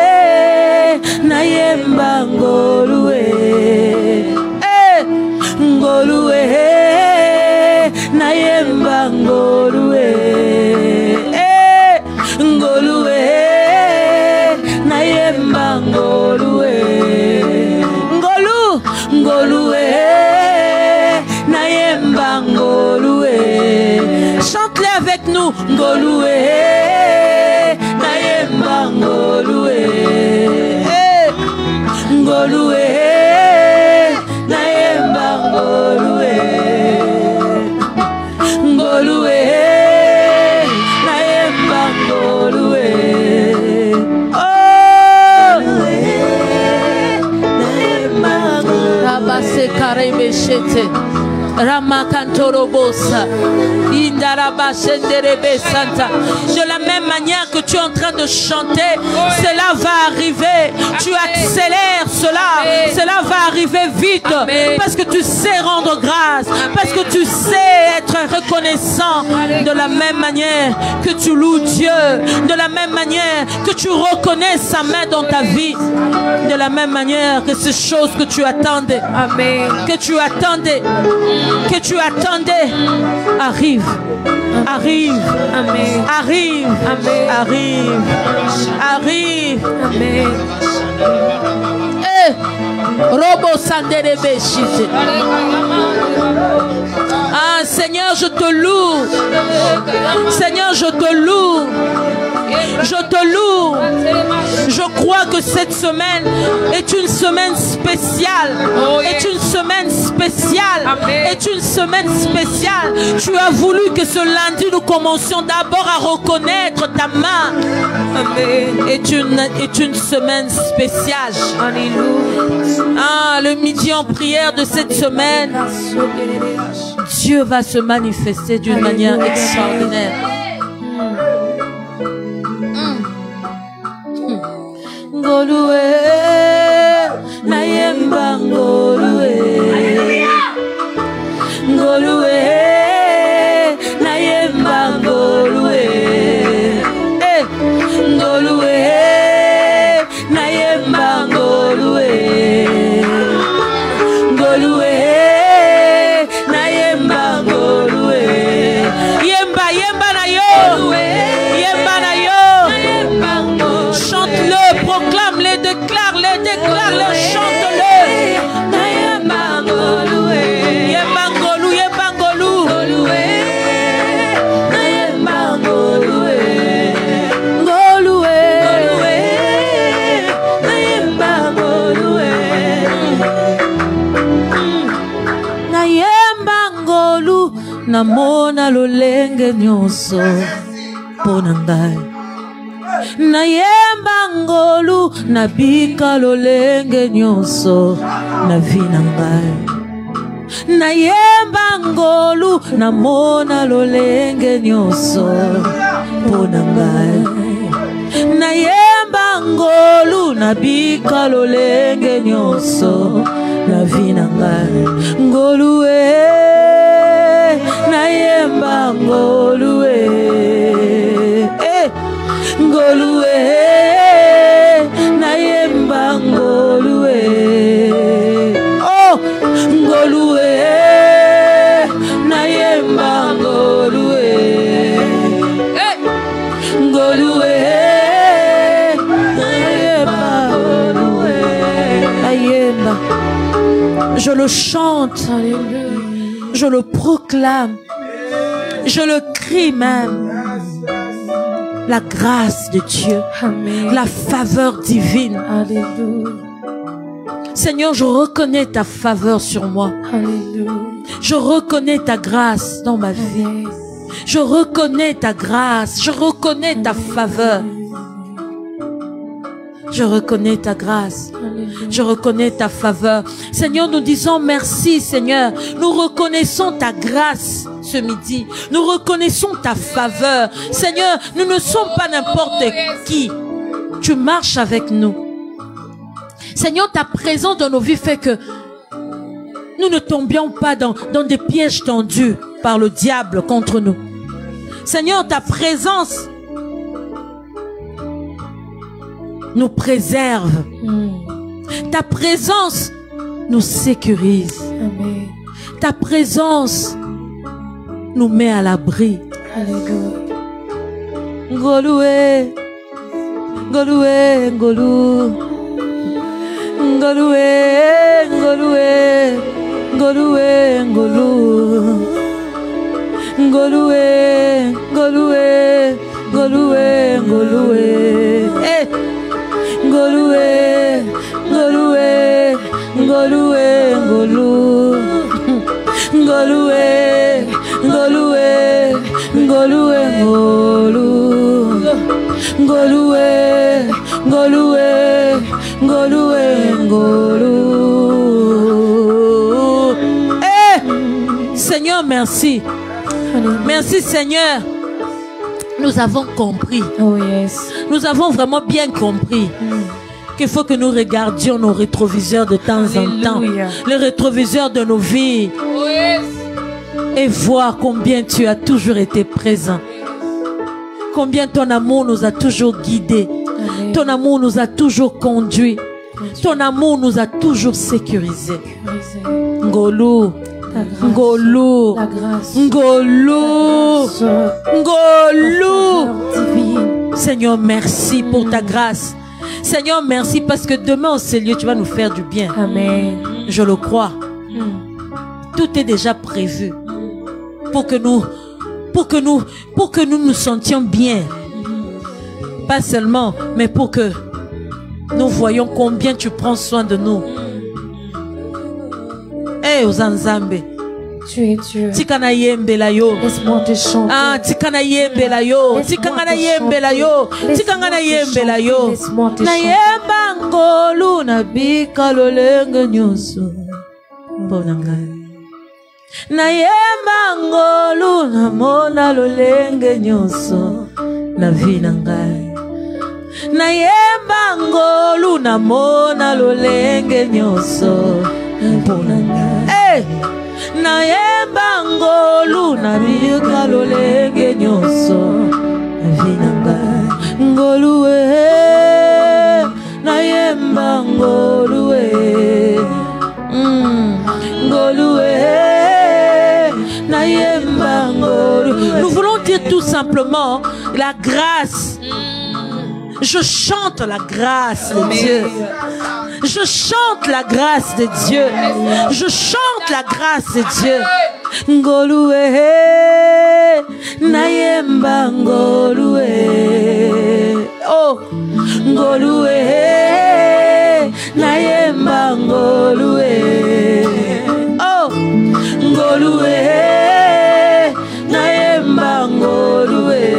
nayemba ngolue eh ngolue nayemba ngolue eh ngolue nayemba ngolue ngolu ngolue nayemba ngolue. Chante-les avec nous. Ngolue nayemba ngolue ngolue nayemba ngolue ngolue nayemba ngolue oh nayemba ngolue rabase karebe shete Ramakantorobosa, Indarabashenderebe Santa. De la même manière que tu es en train de chanter, cela va arriver. Tu accélères cela. Cela va arriver vite. Parce que tu sais rendre grâce. Parce que tu sais être reconnaissant. De la même manière que tu loues Dieu. De la même manière que tu reconnais sa main dans ta vie. De la même manière que ces choses que tu attendais. Amen. Que tu attendais. Que tu attendais arrive, arrive, Amen. Arrive, Amen. Arrive, arrive, Amen. Eh, Robo Sanderebe Shite. Ah Seigneur, je te loue. Seigneur, je te loue. Je te loue. Je crois que cette semaine est une semaine spéciale. Est une semaine spéciale. Est une semaine spéciale. Tu as voulu que ce lundi nous commencions d'abord à reconnaître ta main. Est une, est une semaine spéciale. Ah, le midi en prière de cette semaine, Dieu va se manifester d'une manière extraordinaire. Ngolue nayemba ngolue ngolue nayemba ngolue eh ngolue nayemba ngolue ngolue nayemba ngolue yemba yemba na yo yemba na yo chante-le, proclame-le, déclare-le, déclare-le, chante-le. Nayemba ngolue yemba ngolu yemba ngolu nayemba ngolue ngolue nayemba ngolue nayemba ngolu namona lolenge nyonso pona ngai nayemba ngolu nabika lolenge nyonso na vi na ngai nayemba ngolu namona lolenge nyonso pona ngai nayemba ngolu nabika lolenge nyonso na vi na ngai ngolu e nayemba ngolu e eh ngolue nayemba ngolue oh ngolue nayemba ngolue eh ngolue nayemba ngolue nayemba. Je le chante, je le proclame, je le crie même. La grâce de Dieu, Amen. La faveur divine. Alléluia. Seigneur, je reconnais ta faveur sur moi. Alléluia. Je reconnais ta grâce dans ma vie. Amen. Je reconnais ta grâce. Je reconnais ta faveur. Je reconnais ta grâce. Alléluia. Je reconnais ta faveur. Seigneur, nous disons merci, Seigneur. Nous reconnaissons ta grâce ce midi. Nous reconnaissons ta faveur. Seigneur, nous ne sommes pas n'importe qui. Tu marches avec nous. Seigneur, ta présence dans nos vies fait que nous ne tombions pas dans, dans des pièges tendus par le diable contre nous. Seigneur, ta présence nous préserve. Mm. Ta présence nous sécurise. Amen. Ta présence nous met à l'abri. Alléluia. Ngoloué, Ngoloué, Ngolou. Ngoloué, Ngoloué, Ngoloué, Ngolou. Ngoloué, Ngoloué, Ngoloué, Ngoloué. Eh, Ngoloué, Ngoloué, Ngoloué, Ngolou. Ngoloué, Ngoloué, Ngoloué, Ngolou. Ngoloué, Ngoloué, Ngoloué, Ngolou. Eh, Seigneur, merci. Merci, Seigneur. Nous avons compris. Oh yes. Nous avons vraiment bien compris. Mm. Qu'il faut que nous regardions nos rétroviseurs de temps Alléluia. En temps, les rétroviseurs de nos vies, oh yes. Et voir combien tu as toujours été présent, combien ton amour nous a toujours guidés, Amen. Ton amour nous a toujours conduits, ton amour nous a toujours sécurisés. Ngolou, Ngolou, Ngolou, Ngolou. Seigneur, merci pour ta grâce. Seigneur, merci parce que demain en ces lieux, tu vas nous faire du bien. Amen. Je le crois. Mm. Tout est déjà prévu pour que nous, pour que nous, pour que nous nous sentions bien. Mm. Pas seulement, mais pour que nous voyons combien tu prends soin de nous. Eh, hey, Ozanzambe. Tu es Dieu. Laisse-moi te chanter. Ah, tikana yembe la yo. Tikana yembe la yo. Tikana yembe la yo. Na yemba ngolu na bika lolenge nyonso. Bonanga. Na yemba ngolu na mona lolenge nyonso. Na vina ngai. Na yemba ngolu na mona lolenge nyonso. Bonanga. Eh! Na yemba ngolu na bika lolenge nyonso vinanga ngolu e na yemba ngolu e ngolu e na yemba ngolu. Nous voulons dire tout simplement la grâce. Je chante la grâce de Dieu. Je chante la grâce de Dieu. Je chante la grâce de Dieu. Ngolue, nayemba ngolue. Oh, ngolue, nayemba ngolue. Oh, ngolue, nayemba ngolue.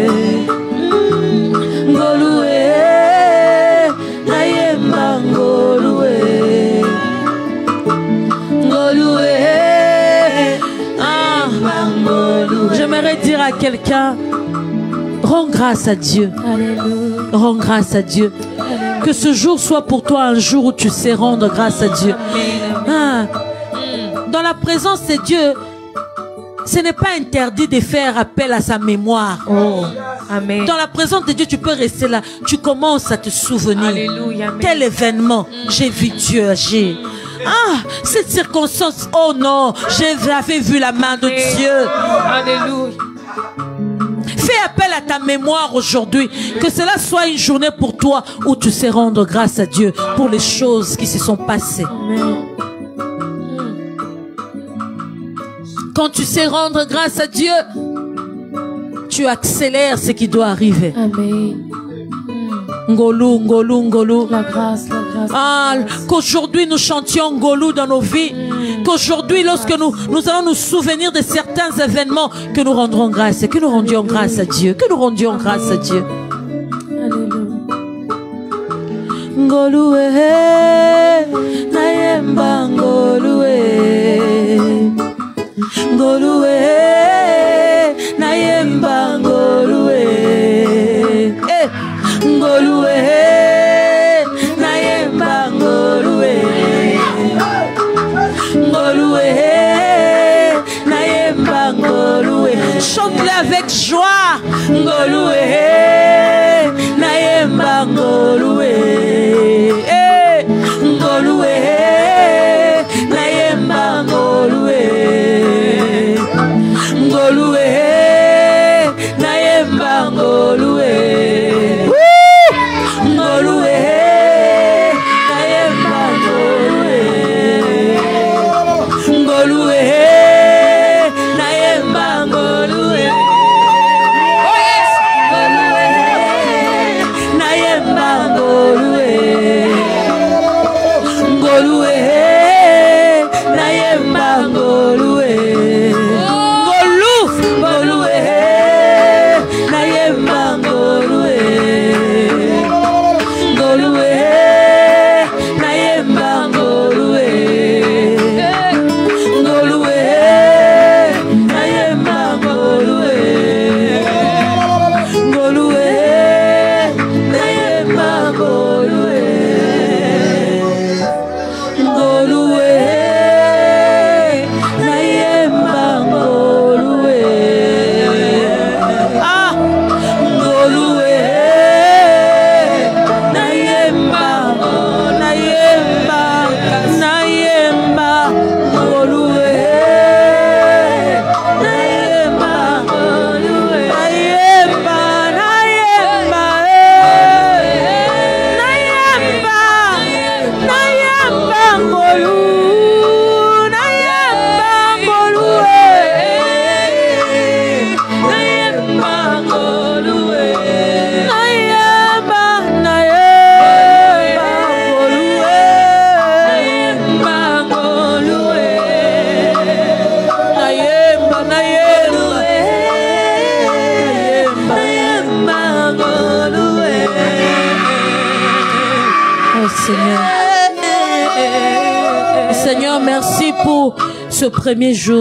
J'aimerais dire à quelqu'un, rends grâce à Dieu. Alléluia. Rends grâce à Dieu. Alléluia. Que ce jour soit pour toi un jour où tu sais rendre grâce à Dieu. Ah. Dans la présence de Dieu, ce n'est pas interdit de faire appel à sa mémoire. Oh. Amen. Dans la présence de Dieu, tu peux rester là. Tu commences à te souvenir. Alléluia. Tel événement, mm. j'ai vu Dieu agir. Ah, cette circonstance, oh non, j'avais vu la main de Dieu. Alléluia. Fais appel à ta mémoire aujourd'hui. Que cela soit une journée pour toi où tu sais rendre grâce à Dieu pour les choses qui se sont passées. Amen. Quand tu sais rendre grâce à Dieu, tu accélères ce qui doit arriver. Amen. Ngolou, Ngolou, Ngolou. La grâce, la grâce. Ah, qu'aujourd'hui nous chantions Ngolou dans nos vies. Mm. Qu'aujourd'hui, lorsque nous, nous allons nous souvenir de certains événements, que nous rendrons grâce, que nous rendions grâce à Dieu, que nous rendions Amen. Grâce à Dieu. Alléluia. Ngolou, nayemba Ngolou, Ngolou, nayemba Ngolou, eh. Ngolue, nayemba ngolue, ngolue, nayemba ngolue. Chante-le avec joie. Ngolue, nayemba ngolue, Seigneur. Seigneur, merci pour ce premier jour.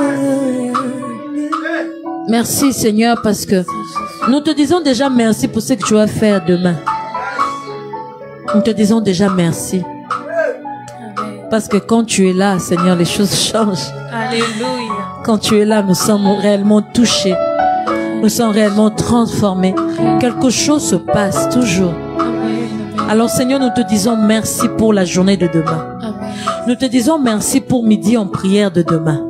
Merci, Seigneur, parce que nous te disons déjà merci pour ce que tu vas faire demain. Nous te disons déjà merci. Parce que quand tu es là, Seigneur, les choses changent. Alléluia. Quand tu es là, nous sommes réellement touchés. Nous sommes réellement transformés. Quelque chose se passe toujours. Alors, Seigneur, nous te disons merci pour la journée de demain. Nous te disons merci pour midi en prière de demain.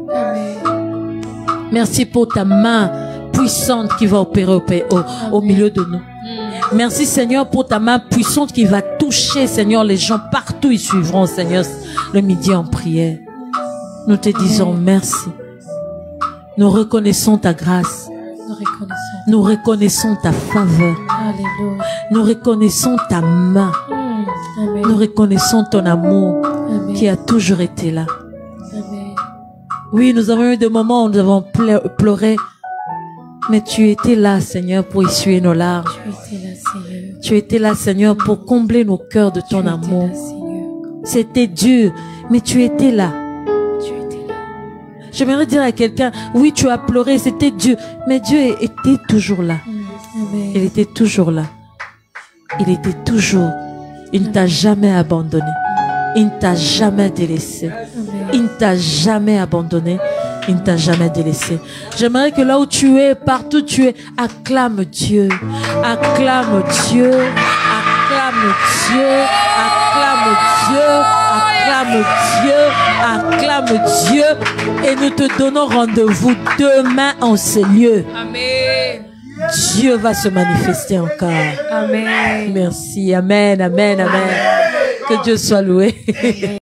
Merci pour ta main puissante qui va opérer au, au, au milieu de nous. Merci, Seigneur, pour ta main puissante qui va toucher, Seigneur, les gens partout. Ils suivront, Seigneur, le midi en prière. Nous te disons merci. Nous reconnaissons ta grâce. Nous reconnaissons. Nous reconnaissons ta faveur. Alléluia. Nous reconnaissons ta main. Amen. Nous reconnaissons ton amour Amen. qui a toujours été là. Amen. Oui, nous avons eu des moments où nous avons pleuré. Mais tu étais là, Seigneur, pour essuyer nos larmes. Tu étais là, Seigneur. Tu étais là, Seigneur, pour combler nos cœurs de ton tu amour. Étais là, Seigneur. C'était dur, mais tu étais là. Tu étais là. J'aimerais dire à quelqu'un, oui, tu as pleuré, c'était dur, mais Dieu était toujours là. Amen. Il était toujours là. Il était toujours. Il ne t'a jamais abandonné. Il ne t'a jamais délaissé. Amen. Il ne t'a jamais abandonné. Il ne t'a jamais délaissé. J'aimerais que là où tu es, partout où tu es, acclame Dieu. Acclame Dieu. Acclame Dieu. Acclame Dieu. Acclame Dieu. Acclame Dieu. Et nous te donnons rendez-vous demain en ces lieux. Amen. Dieu va se manifester encore. Amen. Merci. Amen. Amen. Amen. Que Dieu soit loué.